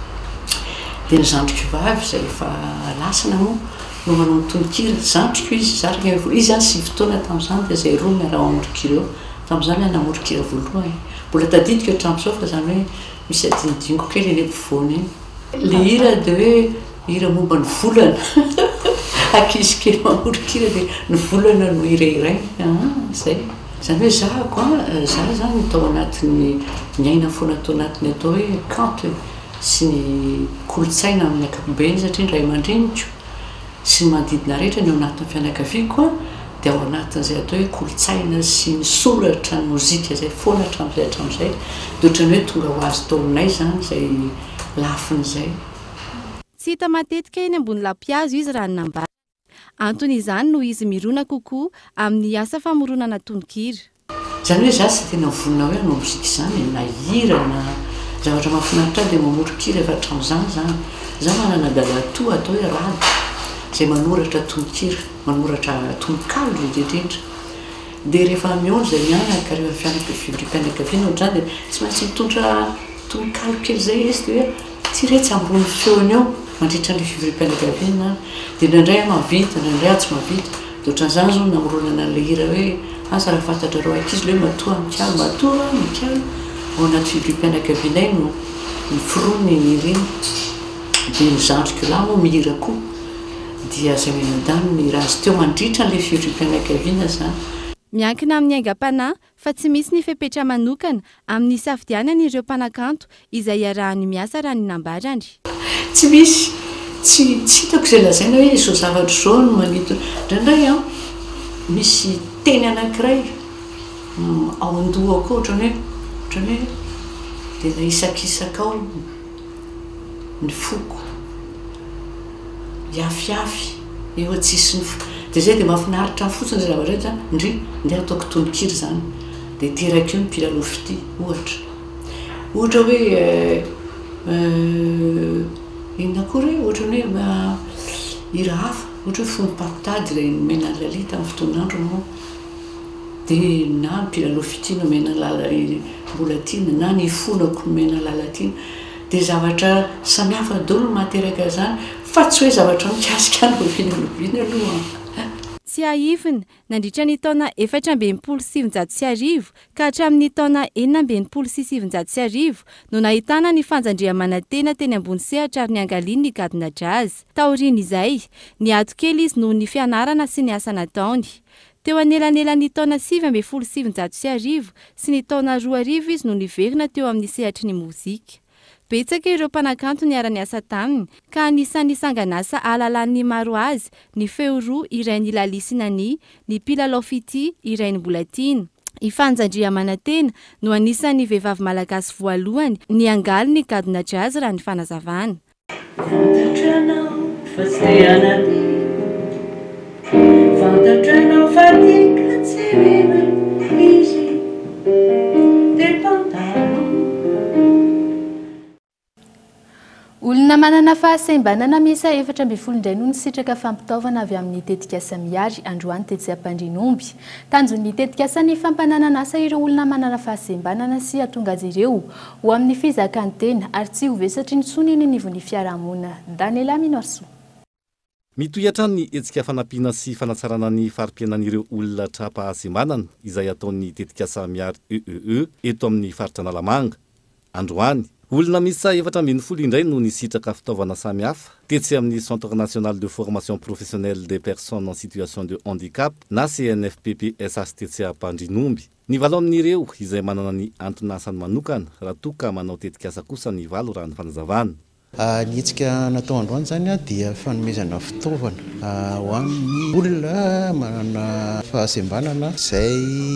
Dia ny zandriko vavy izay efa lasana moa no manao tononkira. Zandriko izy zarika amby folo. Izy zany sivy taona tamin'izany dia izay roa miarao amorokira eo. Tamin'izany aho namorokira voalohany. Mbola tadidiko hatramin'izao fa zany hoe misy adinidingo kely eny ampovoany eny. Le hira dia hoe hira momba ny volana. Ankizy kely mamorokira dia ny volana no hira iray. Zay. Zany hoe zaho koa zaho zany tao anatin'ny ny aina foana tao anatiny atao hoe kanto sy ny kolotsaina amin'ny ankapobeny satria ny ray aman-dreniko sy ny manodidina rehetra ny ao anatin'ny fianakaviako dia ao anatin'izay atao hoe kolotsaina sy ny soratra ny mozika izay foana hatramin'izay hatramin'izay dia ohatran'ny hoe tonga ho azy tao aminay zany izay lafin'izay. Tsy hita matetika eny ambony lampihazo izy raha nambara. Antony izany no izy mirona kokoa amin'ny asa famoronana tononkira. Zany hoe zaho tsy tena vonona hoe hanao mozika izany na hira na zavatra mahafinaritra dia mamorokira efa hatramin'izany zany. Zaho manana dalatoa atao hoe rady izay manoratra tononkira, manoratra tononkalo rehetrarehetra. Dia rehefa mihaona izay mianaka rehefa fianakaviana ohatr'izany dia tsy maintsy mitondra tononkalo kely izay izy dia hoe ty re tsy ambony feony eo mandritra ny fianakaviana dia indraindray mahavita indraindray tsy mahavita. Dia ohatran'izany zao namoronana le hira hoe asa raha fantatra reo ankizy le hoe matoa mikalo matoa mikalo ao anaty fianakavianay no niforoany ny ireny. Dia ny zandriko lahy moa mihira koa dia izay menadany ny raha azy teo mandritra n'ilay fianakaviana zany. Miankina amin'ny aingam-panahy fa tsy misy ny fepetra manokana amin'ny safidianan'ireo mpanakanto izay iarahany miasa raha ny nambarany. Tsy misy tsy tsy hitako izay lazaina hoe izao zavatra izao no manito. Indraindray a misy teny anankiray ao an-doha koa ohatrany hoe ohatrany hoe dia naisakisaka ao ny foko iafiafy eo atsisy ny foko. Dia zay dia mahafinaritra ny fotsiny zay zavatra zany ndry ndeha ataoko tononkira zany dia teraka eo ny pilalofity ohatra ohatra hoe inona kory ohatrany hoe hira hafa ohatra hoe fony papitady ilay nomena ny lalita amin'ny fotoan'andro moa dia na ny pilalofity nomena lala mbola tiana na ny fonako nomena lala tiana dia zavatra samihafa daholo mahateraka zany fa tsy hoe zavatra mikasika ny ovinaloviana aloha. Tsy aifina nandritra ny taona efatra ambinipolo sy sivinjato sy arivo ka hatramin'ny taona enina ambinipolo sy sivinjato sy arivo no nahitana ny fanjandriamanantena teny ambony sehatra ary ny angaliany ny gadona jazz. Taoriana izay ny ato kely izy noho ny fianarana sy ny asa nataony. Teo anelanelan'ny taona sivy ambin'ny folo sy sivinjato sy arivo sy ny taona roa arivo izy no niverina teo amin'ny sehatry ny mozika. Betsaka ireo mpanakanto niara niasa taminy ka anisan'ny sangan'asa ahalalan'ny maro azy ny feo roa iray ny lalisina ny ny pilalofity iray ny bolatiny. I fanjandriamanantena no anisan'ny vehivavy malagasy voalohany ny angaly ny gadona jazz raha ny fanazavana. Fantatranao fa tsy te anaty, fantatranao fa tika tsy rena izy dia pantalo. Olona manana fahasembanana misa efatra ambin'ny folo indray no nisitraka fampitaovana avy amin'ny tetika samiary androany tetsy Ampandrinomby. Tanjon'ny tetika sany fampananana asa ireo olona manana fahasembanana sy atonga azy ireo ho amin'ny fizakany tena ary tsy ho vesatry ny tsony eny anivon'ny fiarahamonina. Daniela Minorso. Mitohy hatrany ny hetsika fanampiana sy fanatsarana ny farim-piainan'ireo olona tra-pahasembanana izay ataon'ny tetika samiary E E E eto amin'ny faritra Analamanga. Androany olona misa efatra ambin'ny folo indray no nisitraka fitaovana samihafa tetsy amin'ny Centre national de formation professionnelle des personnes en situation de handicap na C N F P P S H T C Ampandrinomby. Ny valo amin'ireo izay manana ny antonasany manokana raha toa ka manao tetika asa kosa ny valo raha ny fanazavana. Ny hetsika natao androany zany a dia fanomezana fitaovana ho amin'ny olona manana fahasembanana izay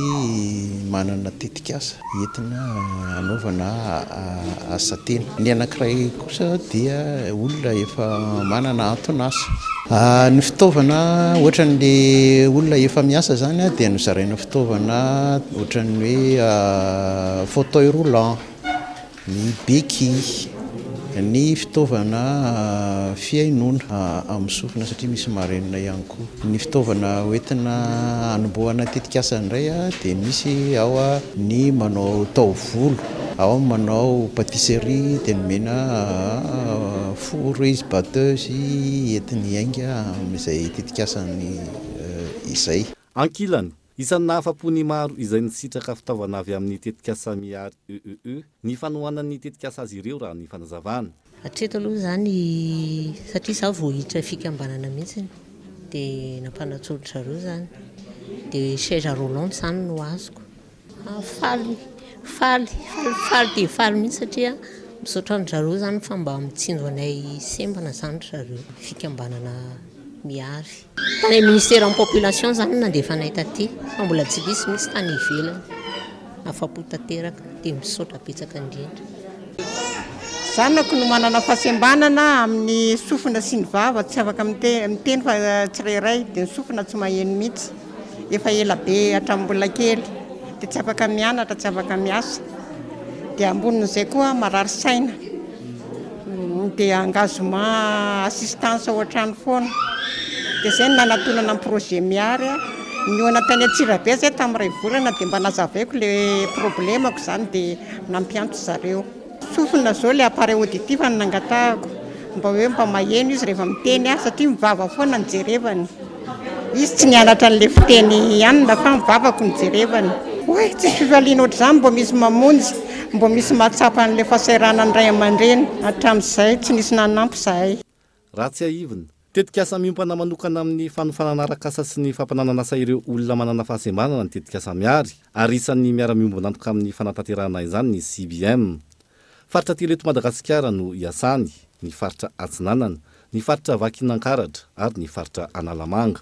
manana tetikasa entina anaovana asa tena. Ny anankiray kosa dia olona efa manana antonasa. Ny fitaovana ohatran'le olona efa miasa zany a dia nozaraina fitaovana ohatran'ny hoe fauteuil roulant, ny béquille, ny fitaovana fiainona amin'ny sofina satria misy marenina ihany koa. Ny fitaovana hoentina anombohana tetikasa indray a dia misy ao a ny manao taovolo, ao manao pâtisserie dia nomena fourreuse batteuse entiny hainga amin'izay tetikasany izay. Ankilany isan'ny nahafapony maro izay nisitraka fitaovana avy amin'ny tetikasa miary E E E ny fanohanan'ny tetikasa azy ireo raha ny fanazavana. Hatreto aloha zany satria za vao hiditra fikambanana mihitsy dia nampanatsoditra zareo zany dia chaise roulante zany no azoko. Faly faly faly dia faly mihitsy satria misaotra ny zareo zany fa mba mitsinjo anay sembana zany zareo fikambanana miary. Tany ministère en population zany nandefa anay taty fa mbola tsy disy misy tany ivelany afapo tanteraka dia misaotra betsaka indrindra. Zanako no manana fahasembanana amin'ny sofina sy ny vava tsy afaka miteny fa tsirairay dia ny sofina tsy maheno mihitsy efa ela be hatrambola kely dia tsy afaka mianatra tsy afaka miasa dia ambonin'izay koa marary saina dia engagement assistance ohatrany foana dia zay nanatonana amin'ny projet miary nioana tany Antsirabe zay tamin'ny iray volana dia mba nazavaiko le problemako zany dia nampiantso zareo. Sofina zao le appareil auditif no nangatahako mba hoe mba maheno izy rehefa miteny a satria mivava foana ny jerevany. Izy tsy nianatra n'le fiteny ihany fa mivavako ny jerevany. Oe tsy fifaliana ohatr'izany mbo misy mamonjy mbo misy mahatsapa n'le fahasairana ny ray aman-dreny hatramin'izay tsy nisy nanampy zahay. Raha tsy aivina tetikasa miompana manokana amin'ny fanofanana arakasa sy ny fampananana asa ireo olona manana fahasembanana ny tetikasa miary ary isan'ny miara-miombo nantoka amin'ny fanatanterahana izany ny C B M. Faritra Teleto Madagasikara no iasany, ny faritra Atsinanana, ny faritra Vakinankaratra ary ny faritra Analamanga.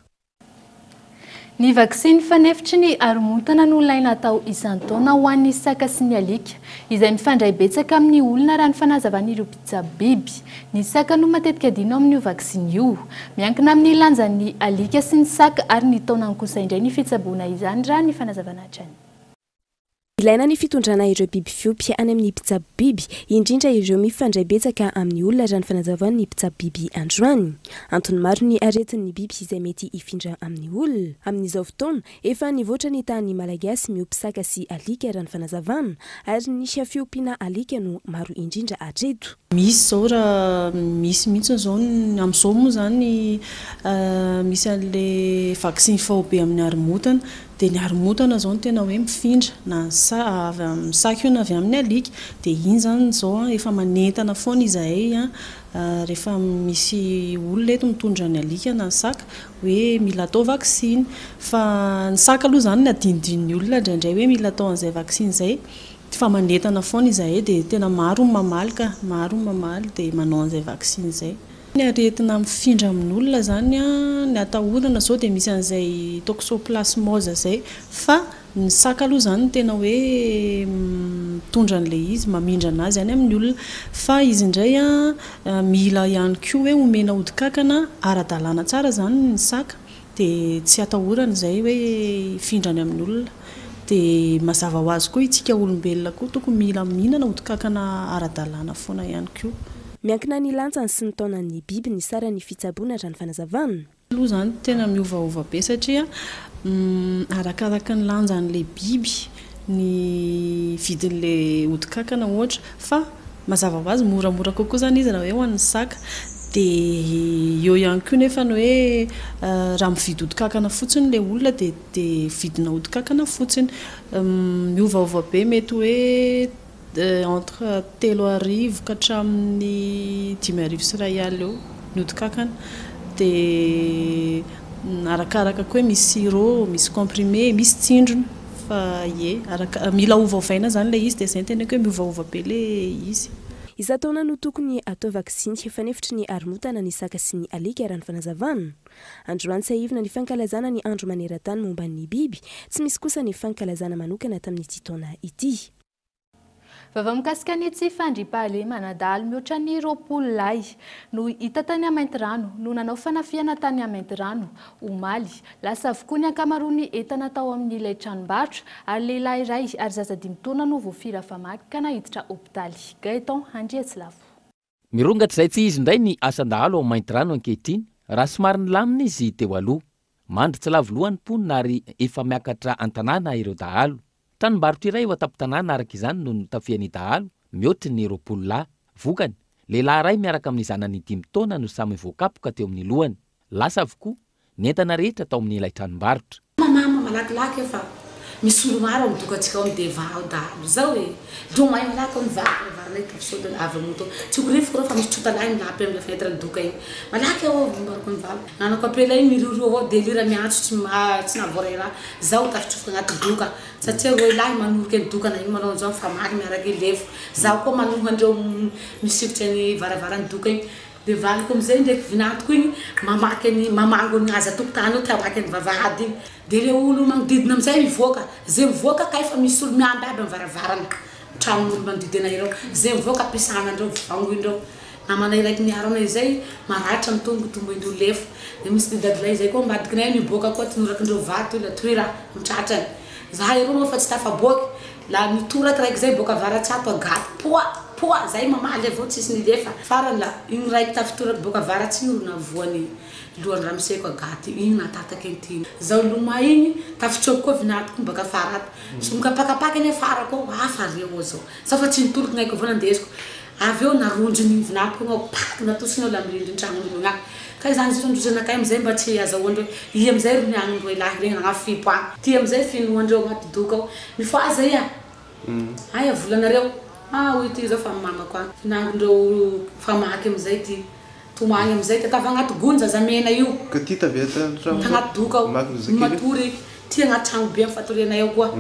Ny vaksiny fanefitry ny haromontana no ilaina atao isan-taona ho an'ny saka sy ny alika izay mifandray betsaka amin'ny olona raha ny fanazavan'ireo mpitsabobiby. Ny saka no matetika adino amin'io vaksiny io. Miankina amin'ny lanjan'ny alika sy ny saka ary ny taonany kosa indray ny fitsaboana izany raha ny fanazavana hatrany. Ilaina ny fitondrana ireo biby fiompy any amin'ny mpitsabobiby indrindra ireo mifandray betsaka amin'ny olona raha ny fanazavan'ny mpitsabobiby androany. Antony maro ny aretin'ny biby izay mety ifindra amin'ny olona. Amin'izao fotoana efa nivoatra ny tany malagasy miompy saka sy alika raha ny fanazavana ary ny fiompiana alika no maro indrindra atreto. Misy zao raha misy mihitsy zao amin'izao moa zany misy an'le vaksiny faobe amin'ny haromontana dia ny haromontana zao no tena hoe mifindra na saka io na avy amin'ny alika dia iny zany zao efa manentana foana izahay rehefa misy olona eto mitondra ny alika na saka hoe mila atao vaksiny fa ny saka aloha zany ny adinidin'ny olona indraindray hoe mila atao an'izay vaksiny izay fa manentana foana izahay dia tena maro ny mamaly ka maro ny mamaly dia manao an'izay vaksiny izay. Ny aretina mifindra amin'ny olona zany ny atahorana zao dia misy an'izay toxoplasmose zay fa ny saka aloha zany tena hoe mitondra an'ilay izy mamindra anazy any amin'ny olona fa izy indray a mila ihany koa hoe omena odikankana ara-dalàna tsara zany ny saka dia tsy atahorana izay hoe ifindrany amin'ny olona dia mazava ho azy koa itsika olombelona koa tokony mila mihinana odikankana ara-dalàna foana ihany koa. Miankina ny lanjany sy ny taonan'ny biby ny sara ny fitsaboana raha ny fanazavana. Aloha zany tena miovaova be satria arakaraka ny lanjan'ilay biby ny vidin'ilay odikankana ohatra fa mazava ho azy moramora kokoa zany izy raha hoe ho an'ny saka dia eo ihany koa nefa ny hoe raha mividy odikankana fotsiny ilay olona dia vidina odikankana fotsiny. Miovaova be mety hoe entre telo arivo ka hatramin'ny dimy arivo sy ray aly eo nodikakana dia arakaraka koa hoe misy sirop misy comprimé misy tsindrona fa ie araka mila ovaovaina zany ilay izy dia izay tena hoe miovaova be ilay izy. Iza taona no tokony atao vaksiny efa nefitry ny aromotana ny saka sy ny alika raha ny fanazavana. Androany sy aivina ny fankalazana ny andro maneran-tany momba ny biby, tsy misy kosa ny fankalazana manokana tamin'ity taona ity. Vava mikasika ny tsy fandriam-pahalema nadalo mihoatra ny roapolo lay no hita tany Maintirano no nanao fanafiana tany Maintirano omaly lasa avokoa ny ankamaroany entana tao amin'ilay tranombarotra ary lehilahy iray ary zaza dimy taona no voafira famaky ka nahiditra hopitaly. Gaeton Handriatsilavo. Mirongatra izay tsy izy indray ny asan-dahalo ao Maintirano ankehitriny raha somary nilamina izy teo aloha. Mandry tsy lavo lohany mponina ary efa miakatra an-tanàna ireo dahalo. Tranombarotra iray eo an-tampon-tanàna araka izany no notafian'ny dahalo mihoatra ny roapolo lahy. Vokany, lehilahy iray miaraka amin'ny zanany dimy taona no samy voakapoka teo amin'ny lohany. Lasa avokoa ny entana rehetra tao amin'ilay tranombarotra. Mama malakilaky efa misy olo maro midokatsika ao dia vao dahalo zao e. Domay malaky ao mivary varana tafisodana avy moto. Tsy korifiko reo fa misy tsotalahy milapy amin'ny fetra doka io. Malaky ao mbarako mivary. Nanako apela iny miroro ao delira miantso tsy tsy navorera. Zao tafitsofoka agnaty doka. Satria hoe lahy manoroka ny dokana iny manao zao famaky miaraka elefo. Zaho koa manohandreo misikotra ny varavarany doka iny. Dia valiko amin'izay ndraiky vinantoko iny mamaky ny mamango ny aza tokotany eo tamaky ny vavahady iny. Dia ilay olo manodidina amin'izay mivoaka. Zay mivoaka ka efa misy olo miamby aby amin'ny varavarana. Tranon'olo manodidina ireo. Zay mivoaka ampiasanandreo vangoindreo. Namana iraiky miaro anay izay maratra mitongo tomboindreo lefo. Dia misy didadilay izay koa mbadiky nay miboaka koa tinorakindreo vato ila toira mitratrany. Zaha ireo moa fa tsy tafaboaky. La nitoraka raiky izay boaka varatsato agaty poa. Poa zay mamaly avao tsisy nilefa farany la igny raiky tafitoraka boaka varatsy io na voany lohany ramoseko agaty igny natataky an'ity zao loma igny tafitsoko koa vinatoko baka farato somokapakapaky any afara koa hafa reo ao zao sa fa tsy nitoloky ngaiko avao nandesiko avy eo narondrony ny vinatoko ngao paky natosiny ao la mirindry tragno ngako ka izany zirondrozanakay amizay mba tsy azahoandreo i amizay ro niagnondreo lahy regny nagnafipo agny ty amizay finoandreo agnaty doka ao mifaza ia aya volanareo. Ah oui, ty zao fa mama kwa finangondreo famaky amizay ty tomagny amizay ty tava agnaty gony zazamena io ka ty taveta agnaty doka ao matory ty agnaty tragno be fatoriana eo koa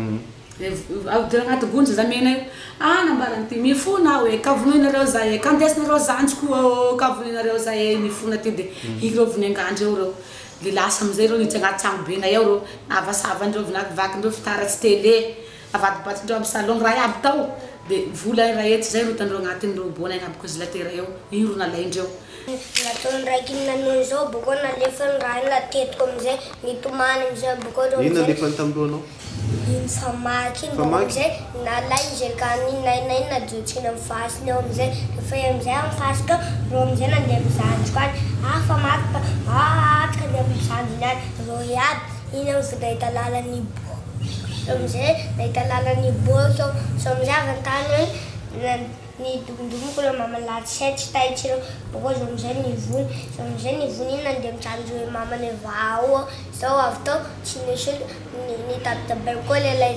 aodira agnaty gony zazamena io ah nambarany ty mifona hoe kavonoinareo zay e kandesinareo zanjiko kavonoinareo zay e mifona ty de ireo vonengandry eo reo le lasa amizay reo nitsy agnaty tragno be na eo reo navasavandreo vinakivakindreo fitaratsy télé avadibatindreo amin'ny salon raha aby tao. Dia vola raety zay ro tandreo agnatin'ny robot agnaby konzelatera eo iny ro nalaindreo. Nataony raiky nanao zao boko nalefany raha iny natetiko amizay nitomany amizay boko reo. Ino nalefany tamindreo iny famaky iny boko amizay nalay izelkany nainay najotsiny amin'ny fasiny eo amizay rehefa amizay amin'ny fasy tao reo amizay nandeha mizanjoko any ah famaky ah atka andeha mizanjony any reo hiady iny amizay nahita lalany bo amizay nahita lalany boka so amizay avantany hoe ny domdomoko le mamalaty say tsy taitsy reo boko zo amizay nivony so amizay nivony iny nandeha mitsanjo hoe mamany vao zao avy tao tsy nisy nitaditabay koa lelay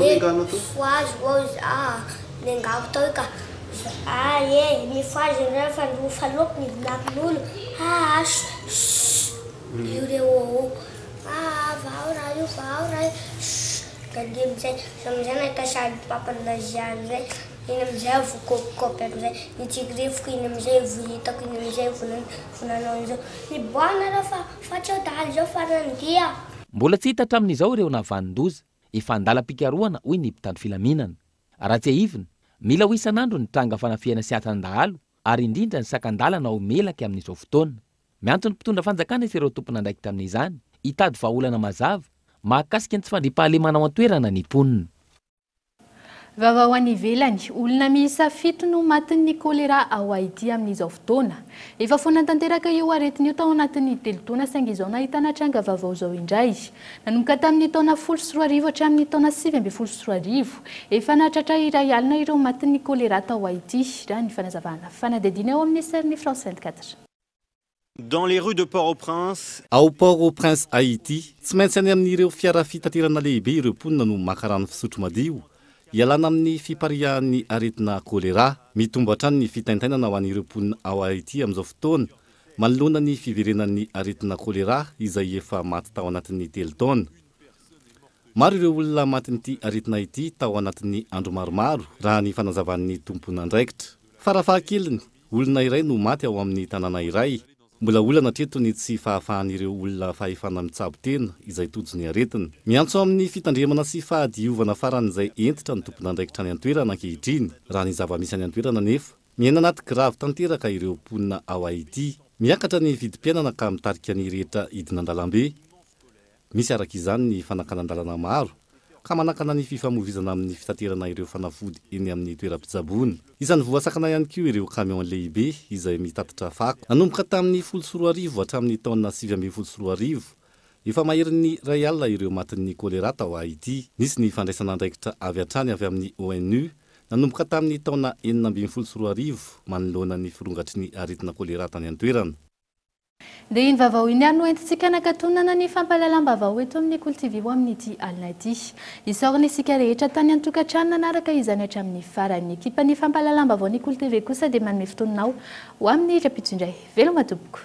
foazy ao ah nengako tao ka ah e mifoazy reo fa faloky nivinakyn'olo ah io reo ah vao raha io vao raha io Gadi amizay so amizay nahita sary papanaziany zay iny amizay avokopikopy amizay nitsikirifiko iny amizay vohitako iny amizay vonanao an'izao niboanareo fa fa tsy daly zao farany dia. Mbola tsy hita hatramin'izao ireo navanin-doza efa andalam-pikaroana hoy ny mpitandro filaminana. Raha tsy ahivina mila ho isan'andro ny tranga fanafiana sy atan-dahalo ary indrindra ny sakan-dalana ao melaka amin'izao fotoana. Miantso ny mpitondra fanjakana sy ireo tompona andraikitra amin'izany hitady vahaolana mazava mahakasika ny tsy fandriam-pahalemana ao an-toerana ny mponina. Vava ho any ivelany olona miisa fito no matin'ny kolera ao Haïti amin'izao fotoana. Efa foana tanteraka io aretin'io tao anatin'ny telo taona saingy izao nahitana tranga vaovao zao indray. Nanomboka tamin'ny taona folo sy roa arivo hatramin'ny taona sivy amby folo sy roa arivo. Efa nahatratra iray alina ireo matin'ny kolera tao Haïti raha ny fanazavana. Fanadidina ao amin'ny serny France vingt-quatre. Dans les rues de Port-au-Prince. Ao Port-au-Prince Haïti, tsy maintsy any amin'ireo fiara fitaterana lehibe ireo mponina no maka rano fisotro madio ialana amin'ny fiparihan'ny aretina kolera mitombo hatrany ny fitaintainana ho an'ireo mponina ao Haïti amin'izao fotoana manoloana ny fiverenan'ny aretina kolera izay efa maty tao anatin'ny telo taona. Maro ireo olona matin'ity aretina ity tao anatin'ny andro maromaro raha ny fanazavan'ny tompona andraikitra. Farafahakeliny olona iray no maty ao amin'ny tanàna iray. Mbola olana treto ny tsy fahafahan'ireo olona fahefana mitsabo tena izay tojony aretina. Miantso amin'ny fitandremana sy fahadiovana faran'izay entitra ny tompona andraikitra any an-toerana ankehitriny. Raha ny zava-misy any an-toerana nefa miaina anaty grave tanteraka ireo mponina ao Haïti. Miakatra ny vidim-piainana ka mitarika ny rehetra hidina an-dalambe. Misy araka izany ny fanakanan-dalana maro ka manakana ny fifamovizana amin'ny fitaterana ireo fanafody eny amin'ny toeram-pitsaboana. Isan'ny voasakana ihany koa ireo camion lehibe izay mitatitra fako. Nanomboka tamin'ny folo sy roa arivo hatramin'ny taona sivy ambin'ny folo sy roa arivo efa maherin'ny ray alina ireo matin'ny kolera tao Haïti. Nisy ny fandraisana andraikitra avy hatrany avy amin'ny O N U nanomboka tamin'ny taona enina ambin'ny folo sy roa arivo manoloana ny firongatry ny aretina kolera tany an-toerana. Dia iny vavao iny ano entintsika nakatonana ny fampahalalam-bavao eto amin'ny Koly T V ho amin'ity alina ity. Isaorana isika rehetra tany an-tokantrano nanaraka izany hatramin'ny farany. Ekipa ny fampahalalam-bavao ny Koly T V kosa dia manome fotoananao ho amin'ny rapitso indray. Veloma tompoko.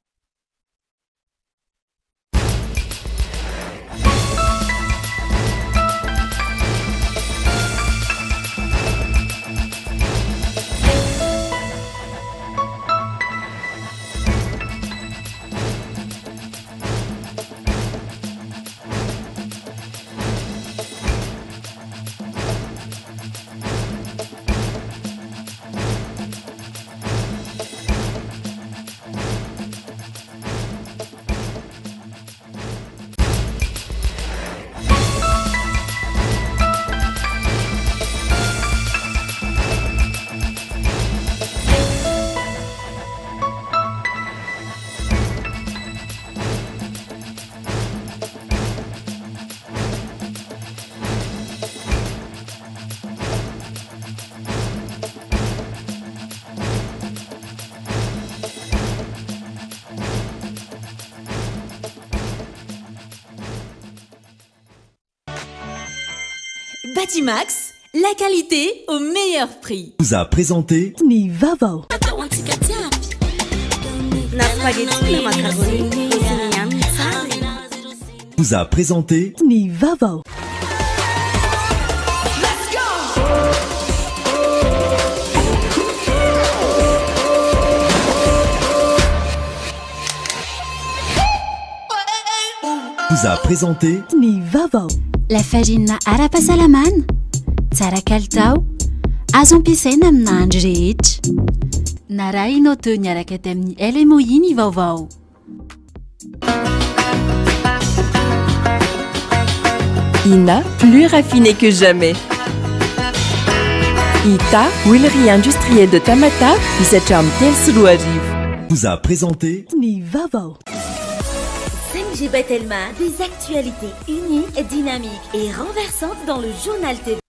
Batimax, la qualité au meilleur prix. Vous a présenté Ni Vavao. Na spaghetti, na macaroni, vous a présenté Ni Vavao. vous a présenté Ni Vavao. La farine ara-pahasalaman, tsara kalitao, azo ampiasaina amina andro rehetra. Na raha ianao teo niaraka tamin'ny L M O I ny vaovao. Ina, plus raffiné que jamais. Ita, huilerie industrielle de Tamata, dix-sept ans tel Rive. Vous a présenté Ni Vavao. cinq G Batelma, des actualités uniques, dynamiques et renversantes dans le journal T V.